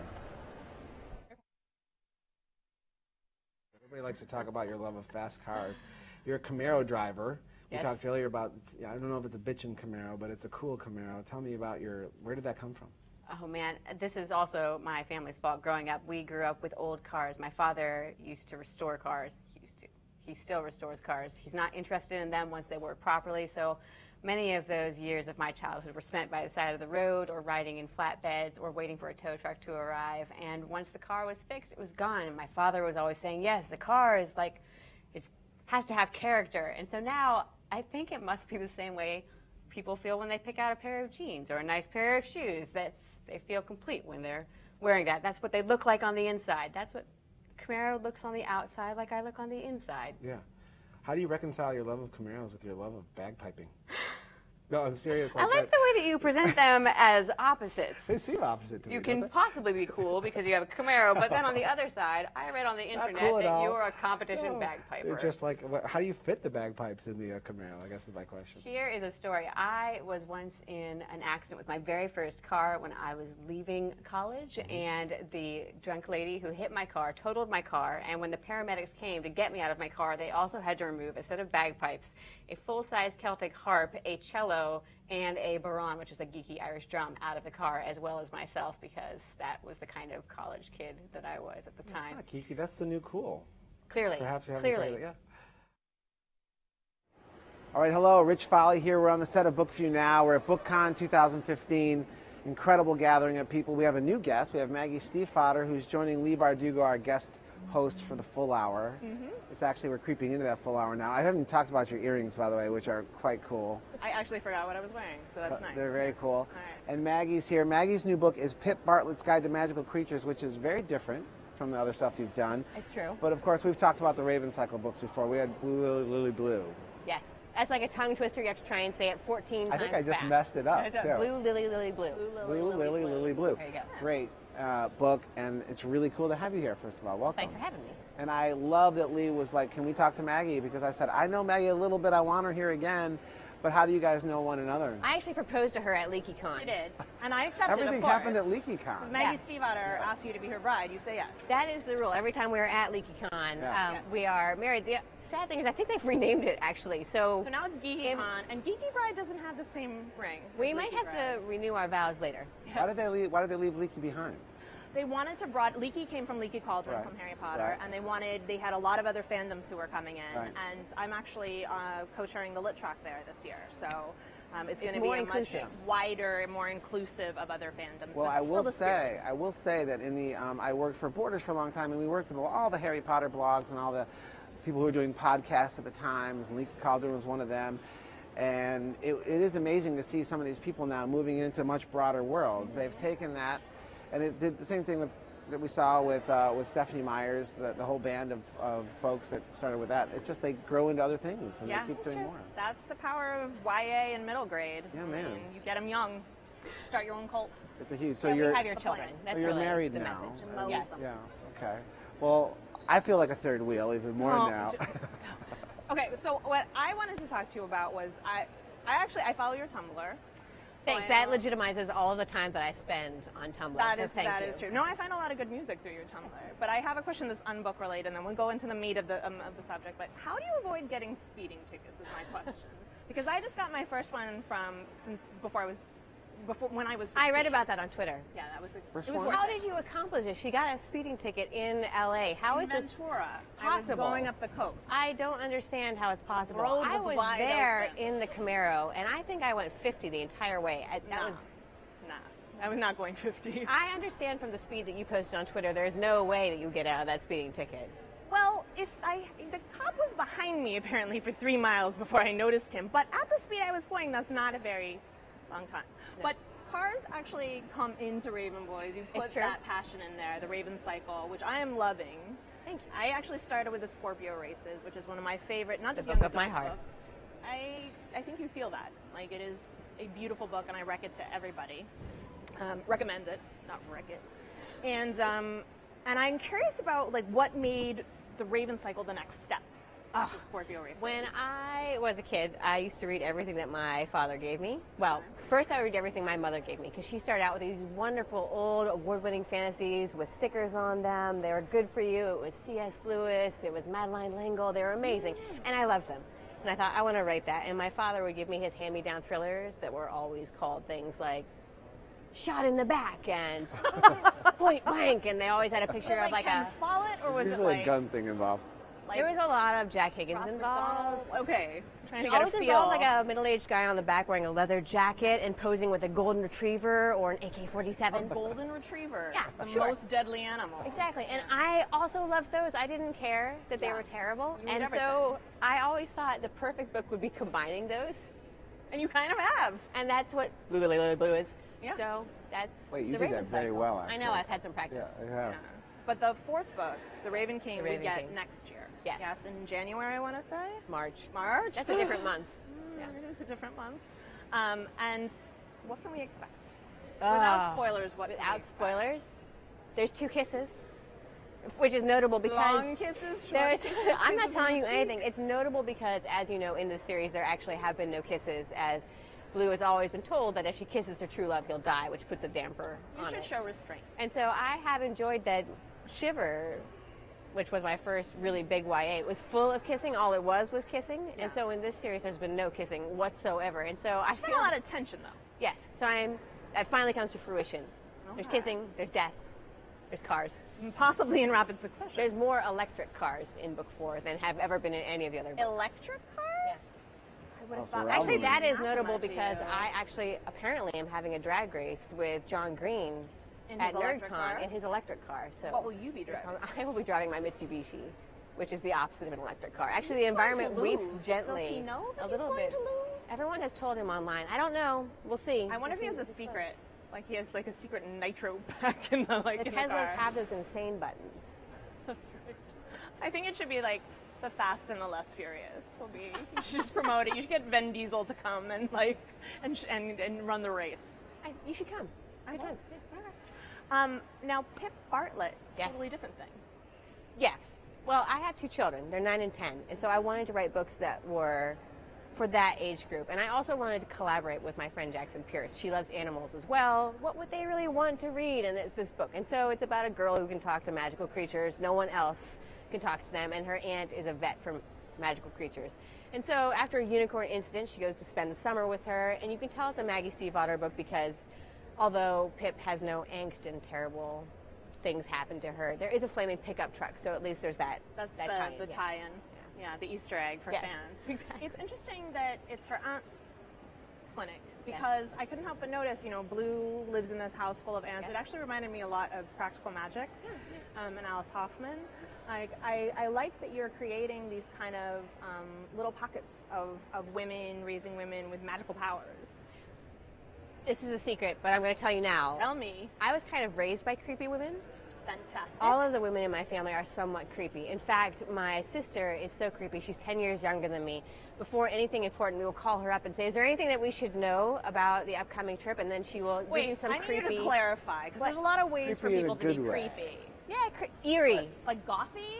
A: Everybody likes to talk about your love of fast cars. You're a Camaro driver. We talked earlier about, I don't know if it's a bitchin' Camaro, but it's a cool Camaro. Tell me about where did that come from?
E: Oh man, this is also my family's fault. Growing up, we grew up with old cars. My father used to restore cars. He still restores cars. He's not interested in them once they work properly, so many of those years of my childhood were spent by the side of the road or riding in flatbeds or waiting for a tow truck to arrive. And once the car was fixed, it was gone. And my father was always saying, yes, the car is like, it has to have character. And so now I think it must be the same way people feel when they pick out a pair of jeans or a nice pair of shoes. They feel complete when they're wearing that. That's what they look like on the inside. That's what Camaro looks on the outside, like I look on the inside.
A: Yeah. How do you reconcile your love of Camaros with your love of bagpiping? No, I'm serious.
E: I like the way that you present them as opposites.
A: They seem opposite to me.
E: You
A: don't
E: can
A: they?
E: possibly be cool because you have a Camaro, but then on the other side, I read on the internet
A: cool at
E: that
A: all.
E: you're a competition
A: No.
E: bagpiper.
A: It's just like, how do you fit the bagpipes in the Camaro? I guess is my question.
E: Here is a story. I was once in an accident with my very first car when I was leaving college, and the drunk lady who hit my car totaled my car, and when the paramedics came to get me out of my car, they also had to remove a set of bagpipes, a full-size Celtic harp, a cello, and a baron, which is a geeky Irish drum, out of the car, as well as myself, because that was the kind of college kid that I was at the
A: That's
E: time.
A: not geeky. That's the new cool.
E: Clearly.
A: Perhaps you haven't
E: Clearly.
A: tried it yet. All right, hello, Rich Foley here. We're on the set of Book For You Now. We're at BookCon 2015. Incredible gathering of people. We have a new guest. We have Maggie Stiefvater, who's joining Leigh Bardugo, our guest host for the full hour. It's actually, we're creeping into that full hour now. I haven't even talked about your earrings, by the way, which are quite cool.
B: I actually forgot what I was wearing, so that's nice.
A: They're very cool.
B: All right.
A: And Maggie's here. Maggie's new book is Pip Bartlett's Guide to Magical Creatures, which is very different from the other stuff you've done.
E: It's true.
A: But of course, we've talked about the Raven Cycle books before. We had Blue Lily, Lily Blue.
E: Yes. That's like a tongue twister. You have to try and say it 14 times
A: I think I just
E: fast.
A: messed it up,
E: It's a
A: too.
E: Blue, lily, lily, blue.
A: Blue Lily, Lily Blue.
E: There you go.
A: Great book, and it's really cool to have you here, first of all. Welcome.
E: Thanks for having me.
A: And I love that Leigh was like, can we talk to Maggie? Because I said, I know Maggie a little bit. I want her here again. But how do you guys know one another?
E: I actually proposed to her at LeakyCon.
B: She did, and I accepted.
A: Everything
B: of course.
A: happened at LeakyCon.
B: Maggie Stiefvater asked you to be her bride. You say yes.
E: That is the rule. Every time we're at LeakyCon,
A: Yeah.
E: we are married. The sad thing is, I think they've renamed it, actually. So
B: now it's GeekyCon, and Geeky Bride doesn't have the same ring.
E: we
B: as
E: might
B: Leaky
E: have
B: Bride.
E: to renew our vows later.
B: Yes.
A: Why did they leave Leaky behind?
B: They wanted to Leaky came from Leaky Cauldron
A: Right.
B: from Harry Potter,
A: Right.
B: and they had a lot of other fandoms who were coming in,
A: Right.
B: and I'm actually co-chairing the lit track there this year, so it's going to
E: more
B: be a
E: inclusive.
B: much wider, more inclusive of other fandoms.
A: Well,
B: but
A: I
B: still
A: will
B: the
A: say,
B: spirit.
A: that in the I worked for Borders for a long time, and we worked with all the Harry Potter blogs and all the people who were doing podcasts at the time. Leaky Cauldron was one of them, and it is amazing to see some of these people now moving into much broader worlds.
B: Mm-hmm.
A: They've taken that, and it did the same thing that we saw with Stephanie Myers, the whole band of folks that started with that. It's just they grow into other things and they keep doing
B: true.
A: more.
B: That's the power of YA and middle grade.
A: Yeah, man.
B: I mean, you get them young. Start your own cult.
A: It's a huge. So
E: Yeah,
A: you're
E: we have your
B: the
E: children.
B: point.
E: That's
A: so you're
E: really
A: married
E: the
A: now.
E: message.
B: Mold
E: Yes.
B: them.
A: Yeah. Okay. Well, I feel like a third wheel even more
B: Oh,
A: now.
B: Okay, so what I wanted to talk to you about was I follow your Tumblr.
E: Thanks.
B: So
E: That legitimizes all of the time that I spend on Tumblr.
B: That
E: so
B: is
E: thank you.
B: true. No, I find a lot of good music through your Tumblr. But I have a question that's unbook related, and then we'll go into the meat of the subject. But how do you avoid getting speeding tickets? Is my question. Because I just got my first one when I was 16.
E: I read about that on Twitter.
B: Yeah, that was
A: First
B: it was
A: one?
B: worth
E: How
B: it.
E: did you accomplish this? She got a speeding ticket in LA. How is
B: In
E: this
B: Ventura. I was
E: possible?
B: going up the coast.
E: I don't understand how it's possible.
B: Road
E: I
B: was
E: was
B: wide
E: there
B: open.
E: in the Camaro, and I think I went 50 the entire way.
B: I was not going 50.
E: I understand from the speed that you posted on Twitter, there's no way that you get out of that speeding ticket.
B: Well, the cop was behind me apparently for 3 miles before I noticed him, but at the speed I was going, that's not a very long time.
E: No.
B: But cars actually come into Raven Boys. You put
E: It's true.
B: that passion in there, the Raven Cycle, which I am loving.
E: Thank you.
B: I actually started with the Scorpio Races, which is one of my favorite, not
E: The
B: just
E: book
B: young
E: of my
B: adult
E: heart.
B: books. I think you feel that. Like, it is a beautiful book, and I rec it to everybody. Recommend it, not wreck it. And I'm curious about like what made the Raven Cycle the next step of Scorpio Races.
E: When I was a kid, I used to read everything that my father gave me. Well, first I read everything my mother gave me because she started out with these wonderful old award-winning fantasies with stickers on them. They were good for you. It was C.S. Lewis. It was Madeline L'Engle. They were amazing. And I loved them. And I thought, I want to write that. And my father would give me his hand-me-down thrillers that were always called things like Shot in the Back and Point Blank. And they always had a picture of like
B: Ken
E: a...
B: Follett, or was
A: Usually
B: it like
A: a gun thing involved.
B: like
E: There was a lot of Jack Higgins
B: Ross
E: involved.
B: McDonald? Okay, trying to
E: It
B: get a
E: always
B: feel.
E: involved like a middle-aged guy on the back wearing a leather jacket and posing with a golden retriever or an AK-47.
B: A golden retriever.
E: Yeah,
B: the
E: sure.
B: most deadly animal.
E: Exactly, and I also loved those. I didn't care that they
B: Yeah.
E: were terrible,
B: You read
E: and so I always thought the perfect book would be combining those,
B: And you kind of have.
E: and that's what Blue Lily Lily Blue is.
B: Yeah.
E: So that's
A: Wait, you
E: the
A: did
E: Raven
A: that very
E: Cycle.
A: well,
E: I know.
A: actually.
E: I've had some practice.
A: Yeah, I have.
B: Yeah. But the fourth book, The Raven King,
E: The
B: we
E: Raven
B: get
E: King.
B: next year.
E: Yes.
B: in January, I want to say.
E: March.
B: March?
E: That's a different month. Yeah.
B: It is a different month. And what can we expect? Without spoilers, what can we
E: Without
B: expect?
E: spoilers, there's 2 kisses, which is notable because
B: Long kisses, short kisses.
E: I'm not
B: kisses on
E: telling
B: the
E: you
B: cheek?
E: anything. It's notable because, as you know, in this series there actually have been no kisses, as Blue has always been told that if she kisses her true love, he'll die, which puts a damper
B: You
E: on
B: should
E: it.
B: show restraint.
E: And so I have enjoyed that Shiver, which was my first really big YA, was full of kissing. All it was kissing.
B: Yeah.
E: And so in this series, there's been no kissing whatsoever. And so I
B: There's been
E: feel
B: a lot of tension, though.
E: yes. So that finally comes to fruition. There's
B: Okay.
E: kissing. There's death. There's cars.
B: Possibly in rapid succession.
E: There's more electric cars in book 4 than have ever been in any of the other books.
B: Electric cars?
E: Yes.
B: I would have
A: so
B: thought
A: we're
E: Actually,
A: all
E: that is
B: anathema
E: notable
B: to
E: because
B: you.
E: I actually apparently am having a drag race with John Green
B: In
E: at
B: his electric car?
E: NerdCon in his electric car. So
B: What will you be driving?
E: I will be driving my Mitsubishi, which is the opposite of an electric car. Actually, the
B: He's going to
E: environment weeps
B: lose.
E: gently.
B: Does he know that
E: a
B: he's
E: little
B: going
E: bit.
B: to lose?
E: Everyone has told him online. I don't know. We'll see.
B: I wonder if he
E: We'll
B: has
E: see.
B: a secret. Like he has like a secret nitro pack in the
E: The
B: in the
E: Teslas
B: car.
E: have those insane buttons.
B: That's right. I think it should be like the Fast and the Less Furious. Will be. You should just promote it. You should get Vin Diesel to come and like and run the race.
E: You should come. Good times.
B: Now Pip Bartlett.
E: Yes.
B: Totally different thing.
E: Yes. Well, I have 2 children. They're 9 and 10. And so I wanted to write books that were for that age group. And I also wanted to collaborate with my friend Jackson Pierce. She loves animals as well. What would they really want to read? And it's this book. And so it's about a girl who can talk to magical creatures. No one else can talk to them. And her aunt is a vet for magical creatures. And so after a unicorn incident, she goes to spend the summer with her. And you can tell it's a Maggie Stiefvater book because although Pip has no angst and terrible things happen to her, there is a flaming pickup truck. So at least there's that.
B: That's
E: that tie-in,
B: the
E: yeah.
B: tie-in. Yeah, the Easter egg for
E: Yes,
B: fans.
E: exactly.
B: It's interesting that it's her aunt's clinic because I couldn't help but notice, Blue lives in this house full of ants.
E: Yes.
B: It actually reminded me a lot of Practical Magic and Alice Hoffman. I like that you're creating these kind of little pockets of women, raising women with magical powers.
E: This is a secret, but I'm going to tell you now.
B: Tell me.
E: I was kind of raised by creepy women.
B: Fantastic.
E: All of the women in my family are somewhat creepy. In fact, my sister is so creepy. She's 10 years younger than me. Before anything important, we will call her up and say, is there anything that we should know about the upcoming trip? And then she will give you some
B: I
E: creepy...
B: need you to clarify because
E: What?
B: there's a lot of ways for
A: Creepy in a
B: people to be
A: good way.
B: creepy.
E: Yeah, eerie.
B: Like gothy?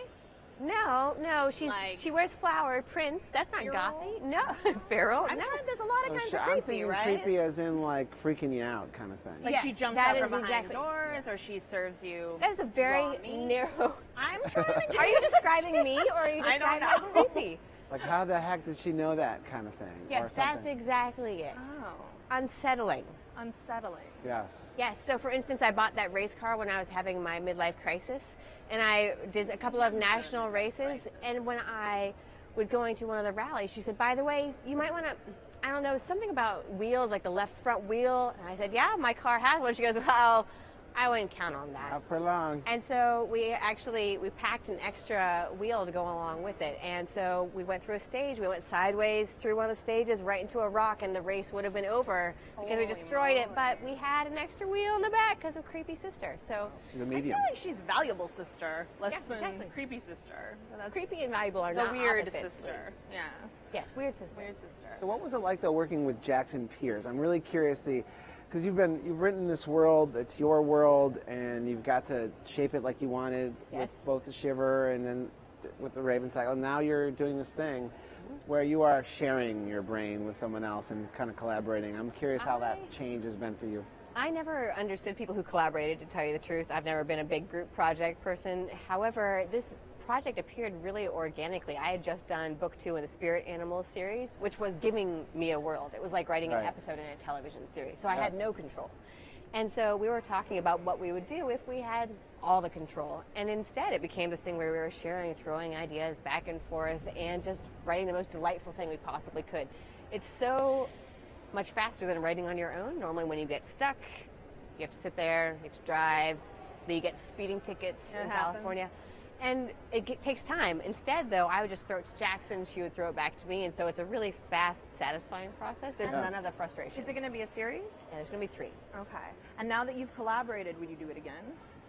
E: No,
B: Like-
E: she wears flowered prints. That's not
B: Feral?
E: gothy. No, feral.
B: I'm
E: no.
B: sure there's a lot of kinds
A: Sure,
B: of
A: I'm
B: creepy,
A: thinking
B: right?
A: creepy as in like freaking you out kind of thing.
B: Like
E: Yes,
B: she jumps
E: that
B: out
E: is
B: from behind
E: exactly-
B: doors, or she serves you.
E: That is a very
B: raw meat.
E: narrow...
B: I'm trying to get
E: Are you describing me or are you
B: I don't
E: describing
B: know.
E: creepy?
A: Like how the heck did she know that kind of thing? or
E: Yes, that's
A: something?
E: exactly it.
B: Oh,
E: Unsettling.
B: unsettling.
A: Yes.
E: Yes, so for instance, I bought that race car when I was having my midlife crisis, and I did a couple of national races, and when I was going to one of the rallies, she said, by the way, you might want to, I don't know, something about wheels, like the left front wheel, and I said, yeah, my car has one. She goes, well, I wouldn't count on that.
A: Not for long.
E: And so we packed an extra wheel to go along with it. And so we went through a stage. We went sideways through one of the stages right into a rock, and the race would have been over because we
B: Holy
E: destroyed it.
B: moly.
E: But we had an extra wheel in the back because of creepy sister. So
A: The
B: I
A: medium.
B: feel like she's valuable sister, less
E: Yeah,
B: than
E: exactly.
B: creepy sister. That's
E: creepy and valuable are
B: the
E: not
B: weird
E: opposites.
B: sister. Yeah,
E: Yes, weird sister.
B: weird sister.
A: So what was it like though working with Jackson Pierce? I'm really curious because you've written this world, it's your world, and you've got to shape it like you wanted
E: Yes.
A: with both the Shiver and then with the Raven cycle. And now you're doing this thing where you are sharing your brain with someone else and kind of collaborating. I'm curious how that change has been for you.
E: I never understood people who collaborated, to tell you the truth. I've never been a big group project person. However, this project appeared really organically. I had just done book 2 in the Spirit Animals series, which was giving me a world. It was like writing an
A: Right.
E: episode in a television series. So I had no control. And so we were talking about what we would do if we had all the control. And instead it became this thing where we were sharing, throwing ideas back and forth, and just writing the most delightful thing we possibly could. It's so much faster than writing on your own. Normally when you get stuck, you have to sit there, you have to drive, then you get speeding tickets
B: It
E: in
B: happens.
E: California. And it takes time. Instead, though, I would just throw it to Jackson, she would throw it back to me, and so it's a really fast, satisfying process. There's none of the frustration.
B: Is it going to be a series?
E: Yeah, there's going to be 3.
B: Okay. And now that you've collaborated, would you do it again?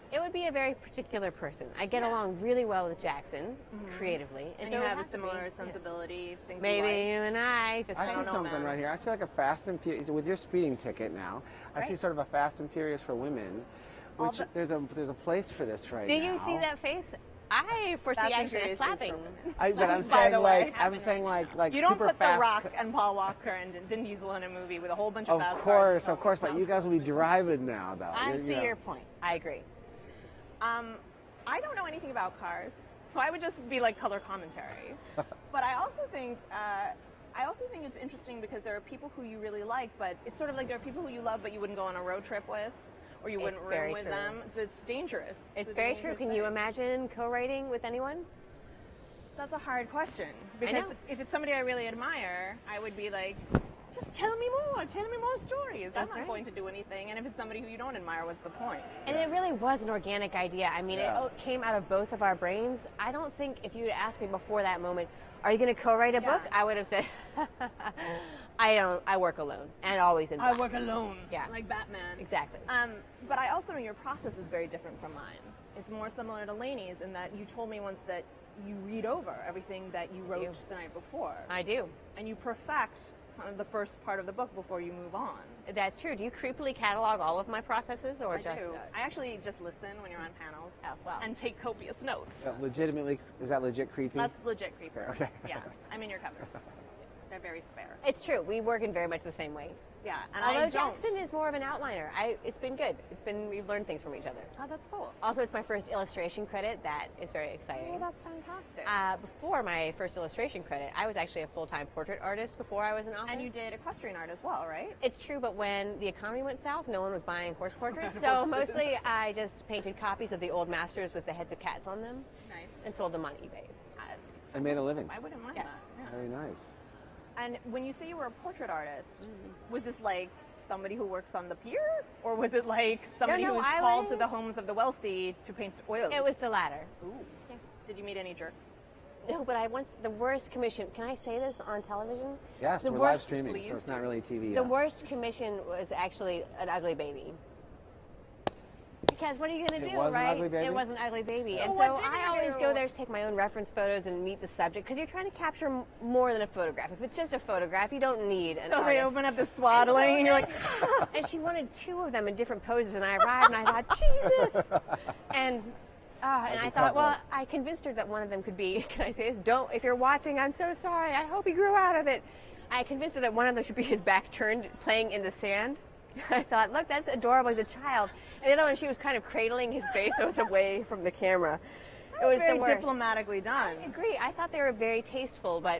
E: It would be a very particular person. I get along really well with Jackson, creatively.
B: And
E: so
B: you
E: it
B: have a
E: has to be,
B: similar sensibility, things
E: Maybe
B: you
E: you and I just
A: I
B: don't
A: see
B: know,
A: something
B: man.
A: right here. I see like a Fast and Furious with your speeding ticket now. I see sort of a Fast and Furious for women, which there's a place for this right now.
E: Did you see that face? I foresee
B: Fast and
E: actually
B: Furious is
E: slapping.
B: for
A: But I'm
B: By
A: saying
B: the way.
A: like
B: You don't
A: super
B: put
A: fast.
B: The Rock and Paul Walker and Vin Diesel in a movie with a whole bunch of
A: Of
B: fast
A: course,
B: cars.
A: of course, but you guys will be driving now, though.
E: I
A: You
E: see
A: know.
E: your point. I agree.
B: I don't know anything about cars, so I would just be like color commentary. But I also think it's interesting because there are people who you really like, but it's sort of like there are people who you love, but you wouldn't go on a road trip with, or you wouldn't room with them. It's dangerous.
E: It's
B: a
E: very true.
B: dangerous
E: Can you
B: thing.
E: imagine co-writing with anyone?
B: That's a hard question because
E: know.
B: if it's somebody I really admire, I would be like, just tell me more stories.
E: That's
B: I'm not
E: right.
B: going to do anything. And if it's somebody who you don't admire, what's the point?
E: And it really was an organic idea. I mean,
A: Yeah.
E: it came out of both of our brains. I don't think if you had asked me before that moment, are you going to co-write a book? I would have said, I don't. I work alone and always in black.
B: I work alone.
E: Yeah.
B: Like Batman.
E: Exactly.
B: But I also know your process is very different from mine. It's more similar to Lainey's in that you told me once that you read over everything that you wrote the night before.
E: I do.
B: And you perfect kind of the first part of the book before you move on.
E: That's true. Do you creepily catalog all of my processes, or
B: I
E: just?
B: do. I actually just listen when you're on panels
E: wow.
B: and take copious notes.
A: Legitimately, is that legit creepy?
B: That's legit creepy.
A: Okay.
B: Yeah, I'm in your cupboards. They're very spare.
E: It's true. We work in very much the same way.
B: Yeah, and
E: Although
B: I don't.
E: Jackson is more of an outliner. It's been good. We've learned things from each other.
B: Oh, that's cool.
E: Also, it's my first illustration credit. That is very exciting.
B: Oh, that's fantastic.
E: Before my first illustration credit, I was actually a full-time portrait artist before I was an author.
B: And you did equestrian art as well, right?
E: It's true, but when the economy went south, no one was buying horse portraits. So
B: Horses.
E: mostly I just painted copies of the old masters with the heads of cats on them
B: Nice.
E: and sold them on eBay.
A: I made a living.
B: I wouldn't mind
E: Yes.
B: that. Yeah.
A: Very nice.
B: And when you say you were a portrait artist, was this like somebody who works on the pier? Or was it like somebody
E: No,
B: who was
E: I
B: called
E: was-
B: to the homes of the wealthy to paint oils?
E: It was the latter.
B: Ooh. Did you meet any jerks?
E: No, but the worst commission, can I say this on television?
A: Yes,
E: The
A: we're live
E: worst-
A: streaming,
B: please
A: so it's not
B: do.
A: really TV
E: The
A: yet.
E: worst commission was actually an ugly baby. Because what are you going to
A: It
E: do,
A: was an
E: right?
A: ugly baby?
E: It was an ugly baby.
B: So
E: and
B: what
E: so
B: did
E: I
B: you
E: always
B: do?
E: go there to take my own reference photos and meet the subject because you're trying to capture more than a photograph. If it's just a photograph, you don't need an
B: So they
E: artist.
B: open up the swaddling and you're like,
E: And she wanted two of them in different poses, and I arrived and I thought, Jesus! And I
A: tough
E: thought, well,
A: one.
E: I convinced her that one of them could be, can I say this? Don't, if you're watching, I'm so sorry. I hope he grew out of it. I convinced her that one of them should be his back turned, playing in the sand. I thought, look, that's adorable as a child. And the other one, she was kind of cradling his face so it was away from the camera. It was
B: very
E: the worst.
B: diplomatically done.
E: I agree. I thought they were very tasteful, but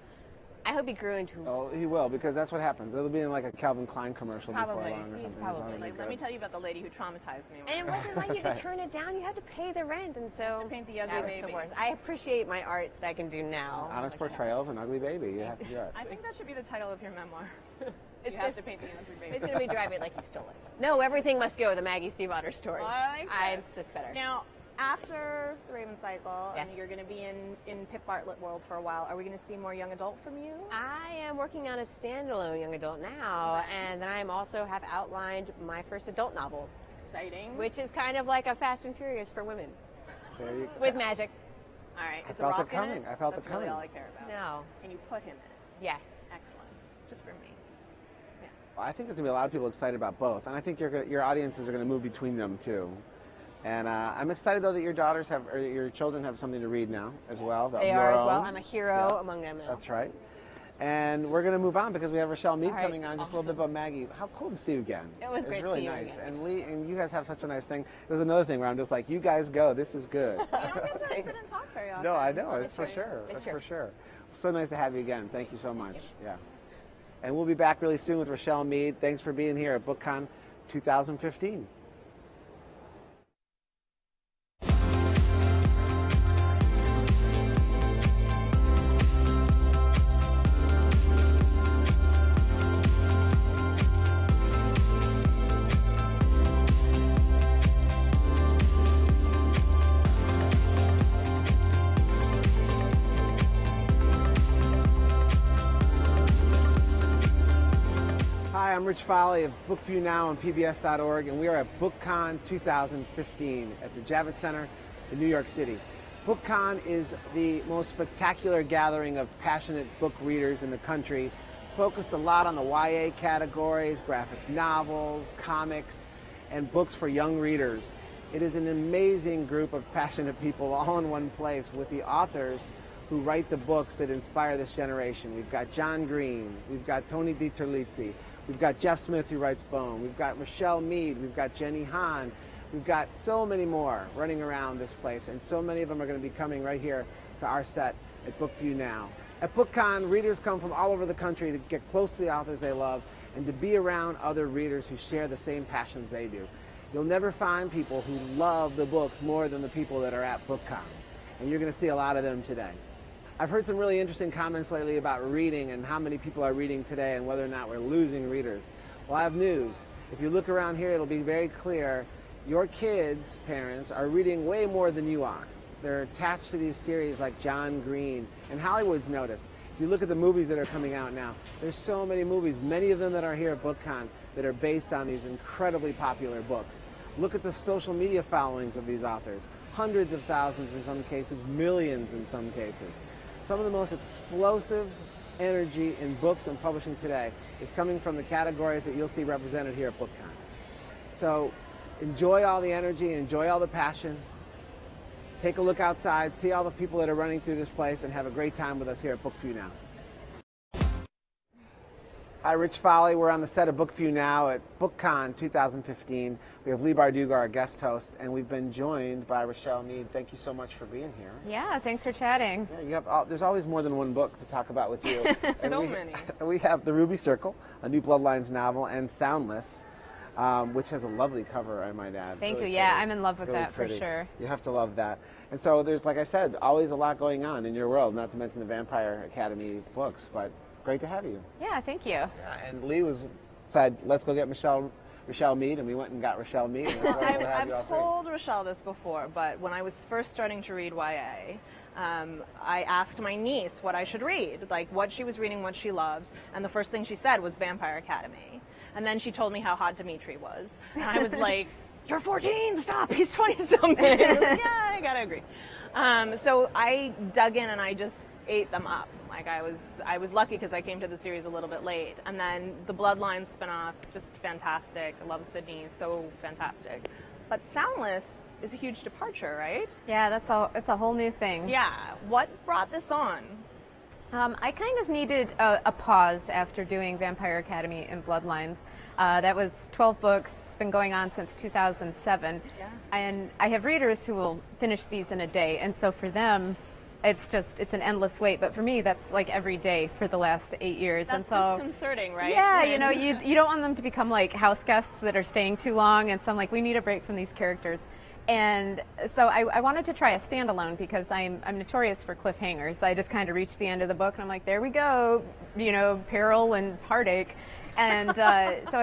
E: I hope he grew into
A: Oh, he will, because that's what happens. It'll be in like a Calvin Klein commercial before
E: Probably.
A: long or something. It's
E: Probably.
A: not gonna be
B: Like, let me
A: good.
B: tell you about the lady who traumatized me.
E: And it wasn't like you could turn it down. You had to pay the rent, and so
B: to paint the ugly
E: that was
B: baby.
E: the worst. I appreciate my art that I can do now.
A: Honest portrayal of an ugly baby. You have to do it.
B: I think that should be the title of your memoir. You have to paint the ugly baby.
E: It's going to be Drive It Like You Stole It. No, everything must go. The Maggie Stiefvater story.
B: I like that.
E: It's better.
B: Now, after the Raven Cycle,
E: Yes.
B: and you're going to be in Pip Bartlett world for a while, are we going to see more young adult from you?
E: I am working on a standalone young adult now, and then I also have outlined my first adult novel,
B: Exciting.
E: which is kind of like a Fast and Furious for women
A: There you go.
E: with magic.
B: All right.
A: I
B: Is The
A: felt it
B: Rock in
A: coming. I felt it
B: That's really
A: coming.
B: all I care about.
E: No.
B: Can you put him in it?
E: Yes.
B: Excellent. Just for me.
A: I think there's going to be a lot of people excited about both, and I think your audiences are going to move between them too. And I'm excited though that your daughters have, or your children have something to read now as well.
E: They are as well. I'm a hero among them now.
A: That's right. And we're going to move on because we have Richelle Mead
E: All right.
A: coming on. Just a little bit about Maggie. How cool to see you again.
E: It was great to
A: really
E: see you
A: nice.
E: again.
A: And Leigh, and you guys have such a nice thing. There's another thing where I'm just like, you guys go. This is good.
B: You don't get to sit and talk very often.
A: No, I know. It's
E: It's
A: for
E: true.
A: sure.
E: It's
A: It's
E: true.
A: for sure. So nice to have you again. Thank you so much. Yeah. And we'll be back really soon with Richelle Mead. Thanks for being here at BookCon 2015. Hi, Hi, I'm Rich Foley of BookView Now on PBS.org, and we are at BookCon 2015 at the Javits Center in New York City. BookCon is the most spectacular gathering of passionate book readers in the country, focused a lot on the YA categories, graphic novels, comics, and books for young readers. It is an amazing group of passionate people all in one place with the authors who write the books that inspire this generation. We've got John Green, we've got Tony DiTerlizzi, we've got Jeff Smith who writes Bone, we've got Richelle Mead, we've got Jenny Han, we've got so many more running around this place, and so many of them are going to be coming right here to our set at BookView Now. At BookCon, readers come from all over the country to get close to the authors they love and to be around other readers who share the same passions they do. You'll never find people who love the books more than the people that are at BookCon, and you're going to see a lot of them today. I've heard some really interesting comments lately about reading and how many people are reading today and whether or not we're losing readers. Well, I have news. If you look around here, it'll be very clear your kids' parents are reading way more than you are. They're attached to these series like John Green, and Hollywood's noticed. If you look at the movies that are coming out now, there's so many movies, many of them that are here at BookCon, that are based on these incredibly popular books. Look at the social media followings of these authors. Hundreds of thousands in some cases, millions in some cases. Some of the most explosive energy in books and publishing today is coming from the categories that you'll see represented here at BookCon. So enjoy all the energy, enjoy all the passion. Take a look outside, see all the people that are running through this place, and have a great time with us here at BookView Now. Hi, Rich Foley. We're on the set of BookView Now at BookCon 2015. We have Leigh Bardugo, our guest host, and we've been joined by Richelle Mead. Thank you so much for being here.
E: Yeah, thanks for chatting.
A: Yeah, you have. There's always more than one book to talk about with you.
B: Many.
A: We have The Ruby Circle, a new Bloodlines novel, and Soundless, which has a lovely cover, I might add.
E: Thank
A: really
E: you. Yeah,
A: pretty.
E: I'm in love with
A: Really
E: that
A: pretty.
E: for sure.
A: You have to love that. And so there's, like I said, always a lot going on in your world, not to mention the Vampire Academy books, but great to have you.
E: Yeah, thank you.
A: Yeah, and Leigh said, let's go get Richelle Mead, and we went and got Richelle Mead. And
F: I've told Richelle this before, but when I was first starting to read YA, I asked my niece what I should read, like what she was reading, what she loved, and the first thing she said was Vampire Academy. And then she told me how hot Dimitri was. And I was like, you're 14, stop, he's 20-something. Yeah, I gotta agree. So I dug in and I just ate them up. Like I was lucky because I came to the series a little bit late. And then the Bloodlines spinoff, just fantastic. I love Sydney, so fantastic. But Soundless is a huge departure, right?
E: Yeah, it's a whole new thing.
F: Yeah. What brought this on?
E: I kind of needed a pause after doing Vampire Academy and Bloodlines. That was 12 books, been going on since 2007.
F: Yeah.
E: And I have readers who will finish these in a day, and so for them, it's an endless wait. But for me, that's like every day for the last 8 years.
F: That's
E: and so,
F: disconcerting, right?
E: Yeah, you know, you don't want them to become like house guests that are staying too long, and so I'm like, we need a break from these characters. And so I wanted to try a standalone because I'm notorious for cliffhangers. I just kind of reach the end of the book and I'm like, there we go, you know, peril and heartache. And so a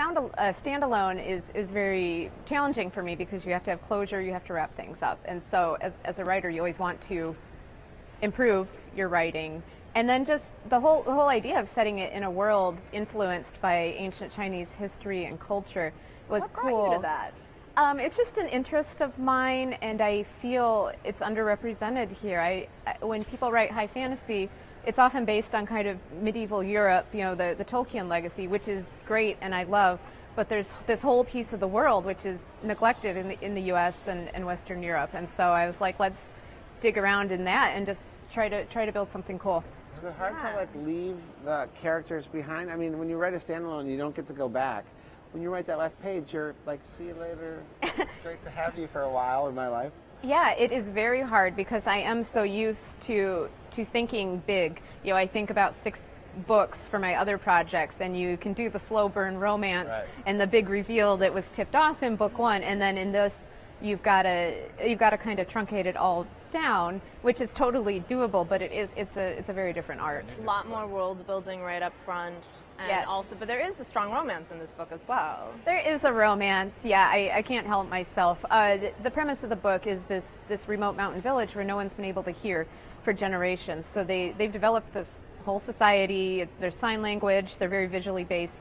E: standalone is very challenging for me because you have to have closure, you have to wrap things up. And so as a writer, you always want to improve your writing. And then just the whole idea of setting it in a world influenced by ancient Chinese history and culture was
F: What
E: cool.
F: brought you to that?
E: It's just an interest of mine, and I feel it's underrepresented here. When people write high fantasy, it's often based on kind of medieval Europe, you know, the Tolkien legacy, which is great and I love, but there's this whole piece of the world which is neglected in the U.S. and Western Europe, and so I was like, let's dig around in that and just try to build something cool.
A: Is it hard to like leave the characters behind? I mean, when you write a standalone, you don't get to go back. When you write that last page, you're like, see you later. It's great to have you for a while in my life.
E: Yeah, it is very hard because I am so used to thinking big. You know, I think about 6 books for my other projects, and you can do the slow burn romance and the big reveal that was tipped off in book 1, and then in this, you've got to kind of truncate it all down, which is totally doable, but it's a very different art.
F: A lot more world building right up front, and also, but there is a strong romance in this book as well.
E: There is a romance, yeah. I can't help myself. The premise of the book is this remote mountain village where no one's been able to hear for generations. So they've developed this whole society. There's sign language. They're very visually based.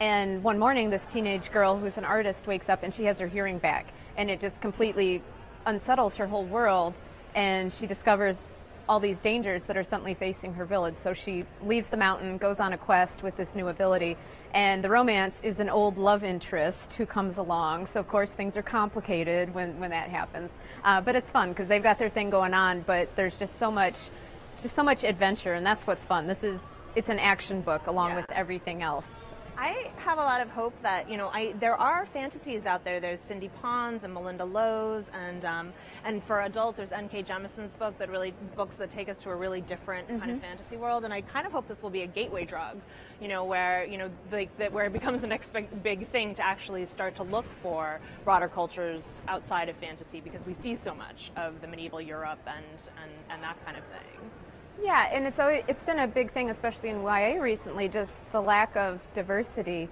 E: And one morning, this teenage girl who's an artist wakes up and she has her hearing back. And it just completely unsettles her whole world. And she discovers all these dangers that are suddenly facing her village. So she leaves the mountain, goes on a quest with this new ability. And the romance is an old love interest who comes along. So, of course, things are complicated when that happens. But it's fun because they've got their thing going on, but there's just so much adventure, and that's what's fun. It's an action book along with everything else.
F: I have a lot of hope that, there are fantasies out there. There's Cindy Pond's and Melinda Lowe's, and for adults, there's N.K. Jemisin's books that take us to a really different kind of fantasy world. And I kind of hope this will be a gateway drug, where, where it becomes the next big thing to actually start to look for broader cultures outside of fantasy, because we see so much of the medieval Europe and that kind of thing.
E: Yeah, and it's been a big thing, especially in YA recently, just the lack of diversity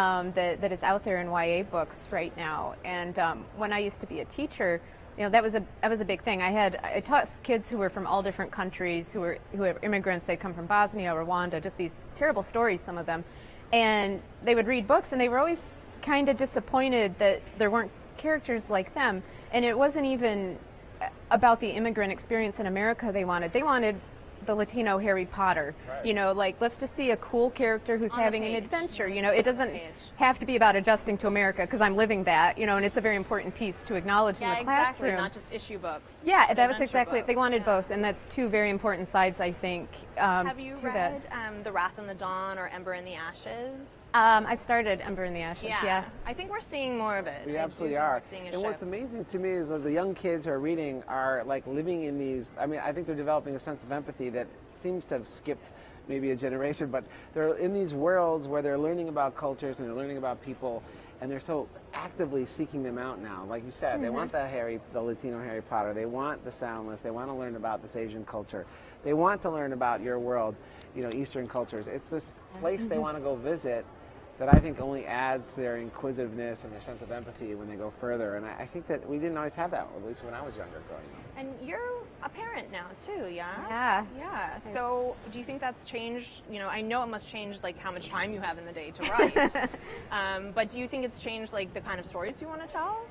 E: that is out there in YA books right now. And when I used to be a teacher, that was a big thing. I taught kids who were from all different countries, who were immigrants. They'd come from Bosnia, Rwanda, just these terrible stories, some of them. And they would read books, and they were always kind of disappointed that there weren't characters like them. And it wasn't even about the immigrant experience in America they wanted the Latino Harry Potter. Right. Let's just see a cool character who's having an adventure. It doesn't have to be about adjusting to America, because I'm living that, and it's a very important piece to acknowledge in the classroom.
F: Exactly, not just issue books.
E: Yeah, that was exactly it. They wanted both, and that's two very important sides, I think.
F: Have you read The Wrath in the Dawn or Ember in the Ashes?
E: I've started Ember in the Ashes, yeah.
F: I think we're seeing more of it.
A: We absolutely are. And what's amazing to me is that the young kids who are reading are living in these, I think they're developing a sense of empathy that seems to have skipped maybe a generation, but they're in these worlds where they're learning about cultures and they're learning about people, and they're so actively seeking them out now. Like you said, they want the Latino Harry Potter, they want the Soundless, they want to learn about this Asian culture, they want to learn about your world, Eastern cultures. It's this place they want to go visit that I think only adds to their inquisitiveness and their sense of empathy when they go further. And I think that we didn't always have that, at least when I was younger growing up.
F: And you're a parent now too, yeah?
E: Yeah.
F: Yeah. So do you think that's changed? I know it must change how much time you have in the day to write. But do you think it's changed the kind of stories you want to tell?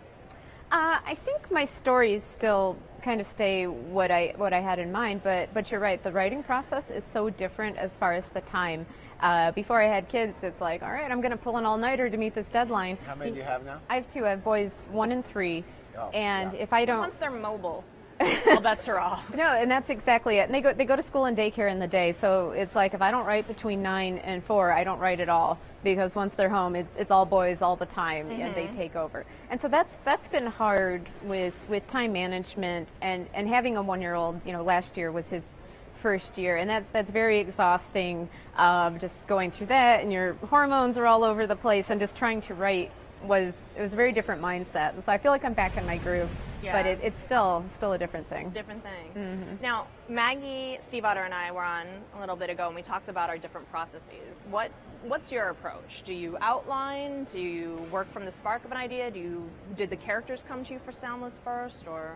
E: I think my stories still kind of stay what I had in mind, but you're right. The writing process is so different as far as the time. Before I had kids, it's all right, I'm going to pull an all-nighter to meet this deadline.
A: How many do you have now?
E: I have two. I have boys 1 and 3. And if I don't...
F: Once they're mobile, well, that's her all.
E: No, and that's exactly it. And they go to school and daycare in the day, so it's if I don't write between 9 and 4, I don't write at all, because once they're home, it's all boys all the time, and they take over. And so that's been hard with time management and having a 1-year-old. Last year was his first year, and that's very exhausting. Just going through that, and your hormones are all over the place, and just trying to write was a very different mindset. And so I feel like I'm back in my groove, but it's still a different thing.
F: Different thing. Now, Maggie Stiefvater and I were on a little bit ago, and we talked about our different processes. What's your approach? Do you outline? Do you work from the spark of an idea? Did the characters come to you for Soundless first, or?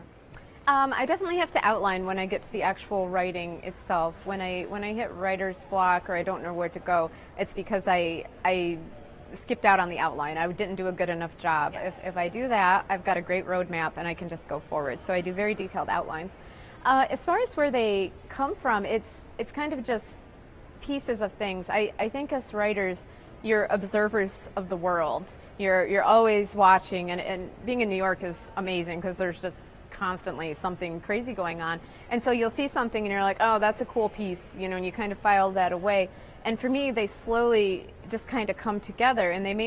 E: I definitely have to outline when I get to the actual writing itself. When I hit writer's block or I don't know where to go, it's because I skipped out on the outline. I didn't do a good enough job. If I do that, I've got a great roadmap and I can just go forward. So I do very detailed outlines. As far as where they come from, it's kind of just pieces of things. I think as writers, you're observers of the world. You're always watching, and being in New York is amazing because there's just constantly something crazy going on. And so you'll see something and you're like, oh, that's a cool piece, and you kind of file that away. And for me, they slowly just kind of come together, and they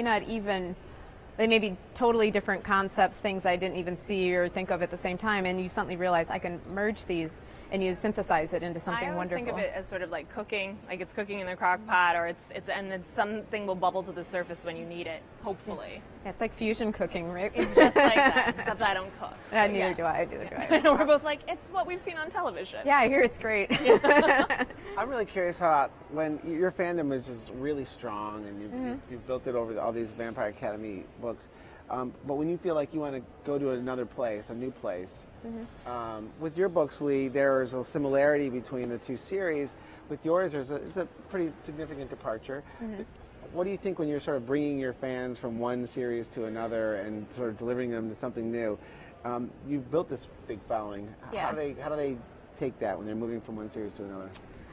E: may be totally different concepts, things I didn't even see or think of at the same time, and you suddenly realize I can merge these and you synthesize it into something wonderful.
F: I always think of it as sort of like cooking, like it's cooking in the crock pot, or and then something will bubble to the surface when you need it, hopefully.
E: Yeah, it's like fusion cooking, right?
F: It's just like that, except I don't cook.
E: Neither do I.
F: We're both like, it's what we've seen on television.
E: Yeah, I hear it's great.
A: I'm really curious how, when your fandom is just really strong and you've built it over all these Vampire Academy books, but when you feel like you want to go to another place, a new place, with your books, Leigh, there's a similarity between the two series. With yours, it's a pretty significant departure. what do you think when you're sort of bringing your fans from one series to another and sort of delivering them to something new? You've built this big following.
E: Yeah.
A: How do they take that when they're moving from one series to another?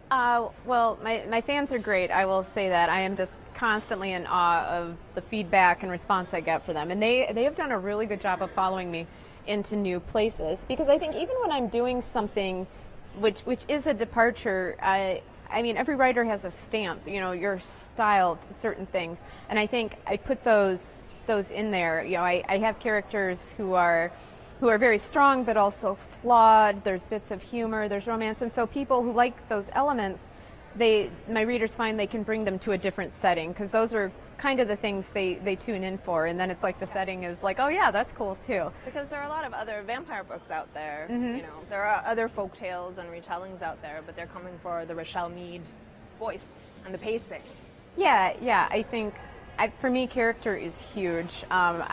E: Well, my fans are great. I will say that. I am just constantly in awe of the feedback and response I get for them. And they have done a really good job of following me into new places. Because I think even when I'm doing something which is a departure, I mean, every writer has a stamp, you know, your style to certain things. And I think I put those in there. You know, I have characters who are very strong but also flawed. There's bits of humor, there's romance, and so people who like those elements, my readers find they can bring them to a different setting, because those are kind of the things they tune in for, and then it's like the setting is like, oh yeah, that's cool too.
B: Because there are a lot of other vampire books out there. You know, there are other folk tales and retellings out there, but they're coming for the Richelle Mead voice and the pacing.
E: Yeah, I think for me, character is huge.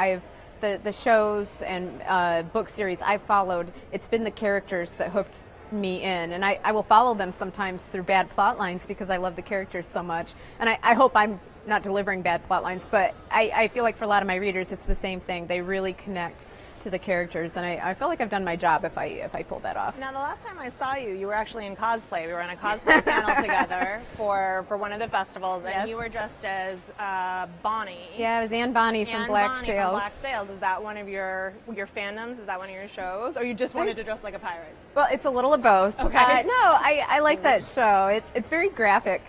E: The shows and book series I've followed, it's been the characters that hooked me in, and I will follow them sometimes through bad plot lines because I love the characters so much, and I hope I'm not delivering bad plot lines, but I feel like for a lot of my readers it's the same thing. They really connect to the characters, and I feel like I've done my job if I pull that off.
B: Now, the last time I saw you, you were actually in cosplay. We were on a cosplay panel together for one of the festivals, and
E: Yes.
B: you were dressed as Bonnie.
E: Yeah, it was Anne Bonny from Black
B: Bonnie
E: Sails.
B: From Black Sails. Is that one of your fandoms? Is that one of your shows? Or you just wanted to dress like a pirate?
E: Well, it's a little of both.
B: Okay.
E: No, I like that show. It's very graphic,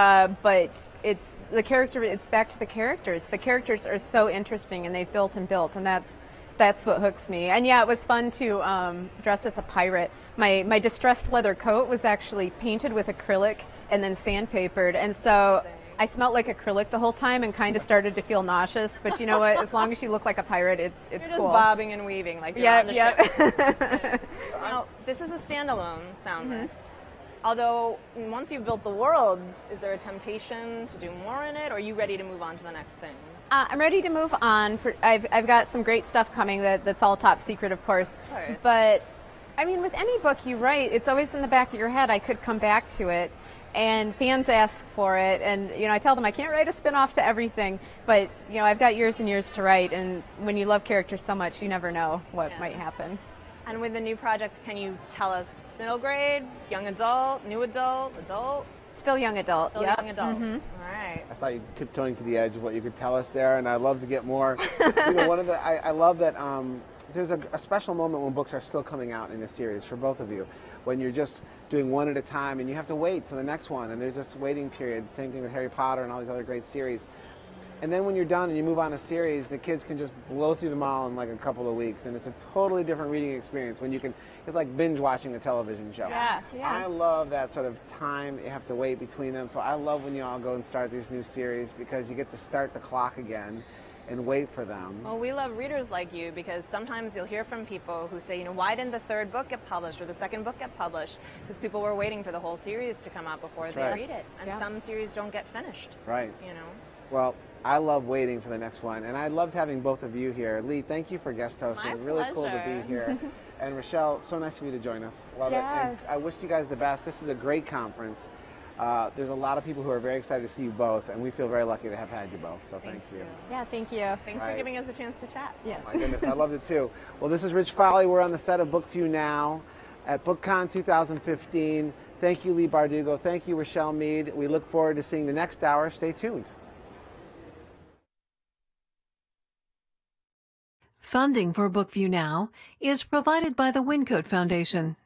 E: but it's the character. It's back to the characters. The characters are so interesting, and they've built and built, and that's what hooks me. And yeah, it was fun to dress as a pirate. My distressed leather coat was actually painted with acrylic and then sandpapered, and so I smelled like acrylic the whole time and kind of started to feel nauseous. But you know what? As long as you look like a pirate, it's
B: You're
E: cool.
B: just bobbing and weaving like you're on the ship. Now, this is a standalone Soundless. Although, once you've built the world, is there a temptation to do more in it, or are you ready to move on to the next thing?
E: I'm ready to move on. I've got some great stuff coming that's all top secret, of course. But, I mean, with any book you write, it's always in the back of your head. I could come back to it, and fans ask for it. And, you know, I tell them I can't write a spin-off to everything, but, you know, I've got years and years to write. And when you love characters so much, you never know what might happen.
B: And with the new projects, can you tell us middle grade, young adult, new adult, adult?
E: Still young adult.
B: Still young adult. All right.
A: I saw you tiptoeing to the edge of what you could tell us there, and I'd love to get more. You know, I love that there's a special moment when books are still coming out in a series for both of you, when you're just doing one at a time, and you have to wait for the next one, and there's this waiting period. Same thing with Harry Potter and all these other great series. And then when you're done and you move on a series, the kids can just blow through them all in like a couple of weeks, and it's a totally different reading experience when you can. It's like binge watching a television show.
E: Yeah.
A: I love that sort of time you have to wait between them. So I love when you all go and start these new series, because you get to start the clock again and wait for them.
B: Well, we love readers like you, because sometimes you'll hear from people who say, you know, why didn't the third book get published or the second book get published? Because people were waiting for the whole series to come out before they read it. And some series don't get finished.
A: Right.
B: You know.
A: Well, I love waiting for the next one, and I loved having both of you here. Leigh, thank you for guest hosting.
B: My
A: really cool to
B: pleasure.
A: be here. And Richelle, so nice of you to join us. Love it. And I wish you guys the best. This is a great conference. There's a lot of people who are very excited to see you both, and we feel very lucky to have had you both. So thank you.
E: Yeah, thank you.
B: Thanks for giving us a chance to chat.
E: Yeah.
A: My goodness, I loved it too. Well, this is Rich Foley. We're on the set of BookView now at BookCon 2015. Thank you, Leigh Bardugo. Thank you, Richelle Mead. We look forward to seeing the next hour. Stay tuned.
G: Funding for BookView Now is provided by the Wincote Foundation.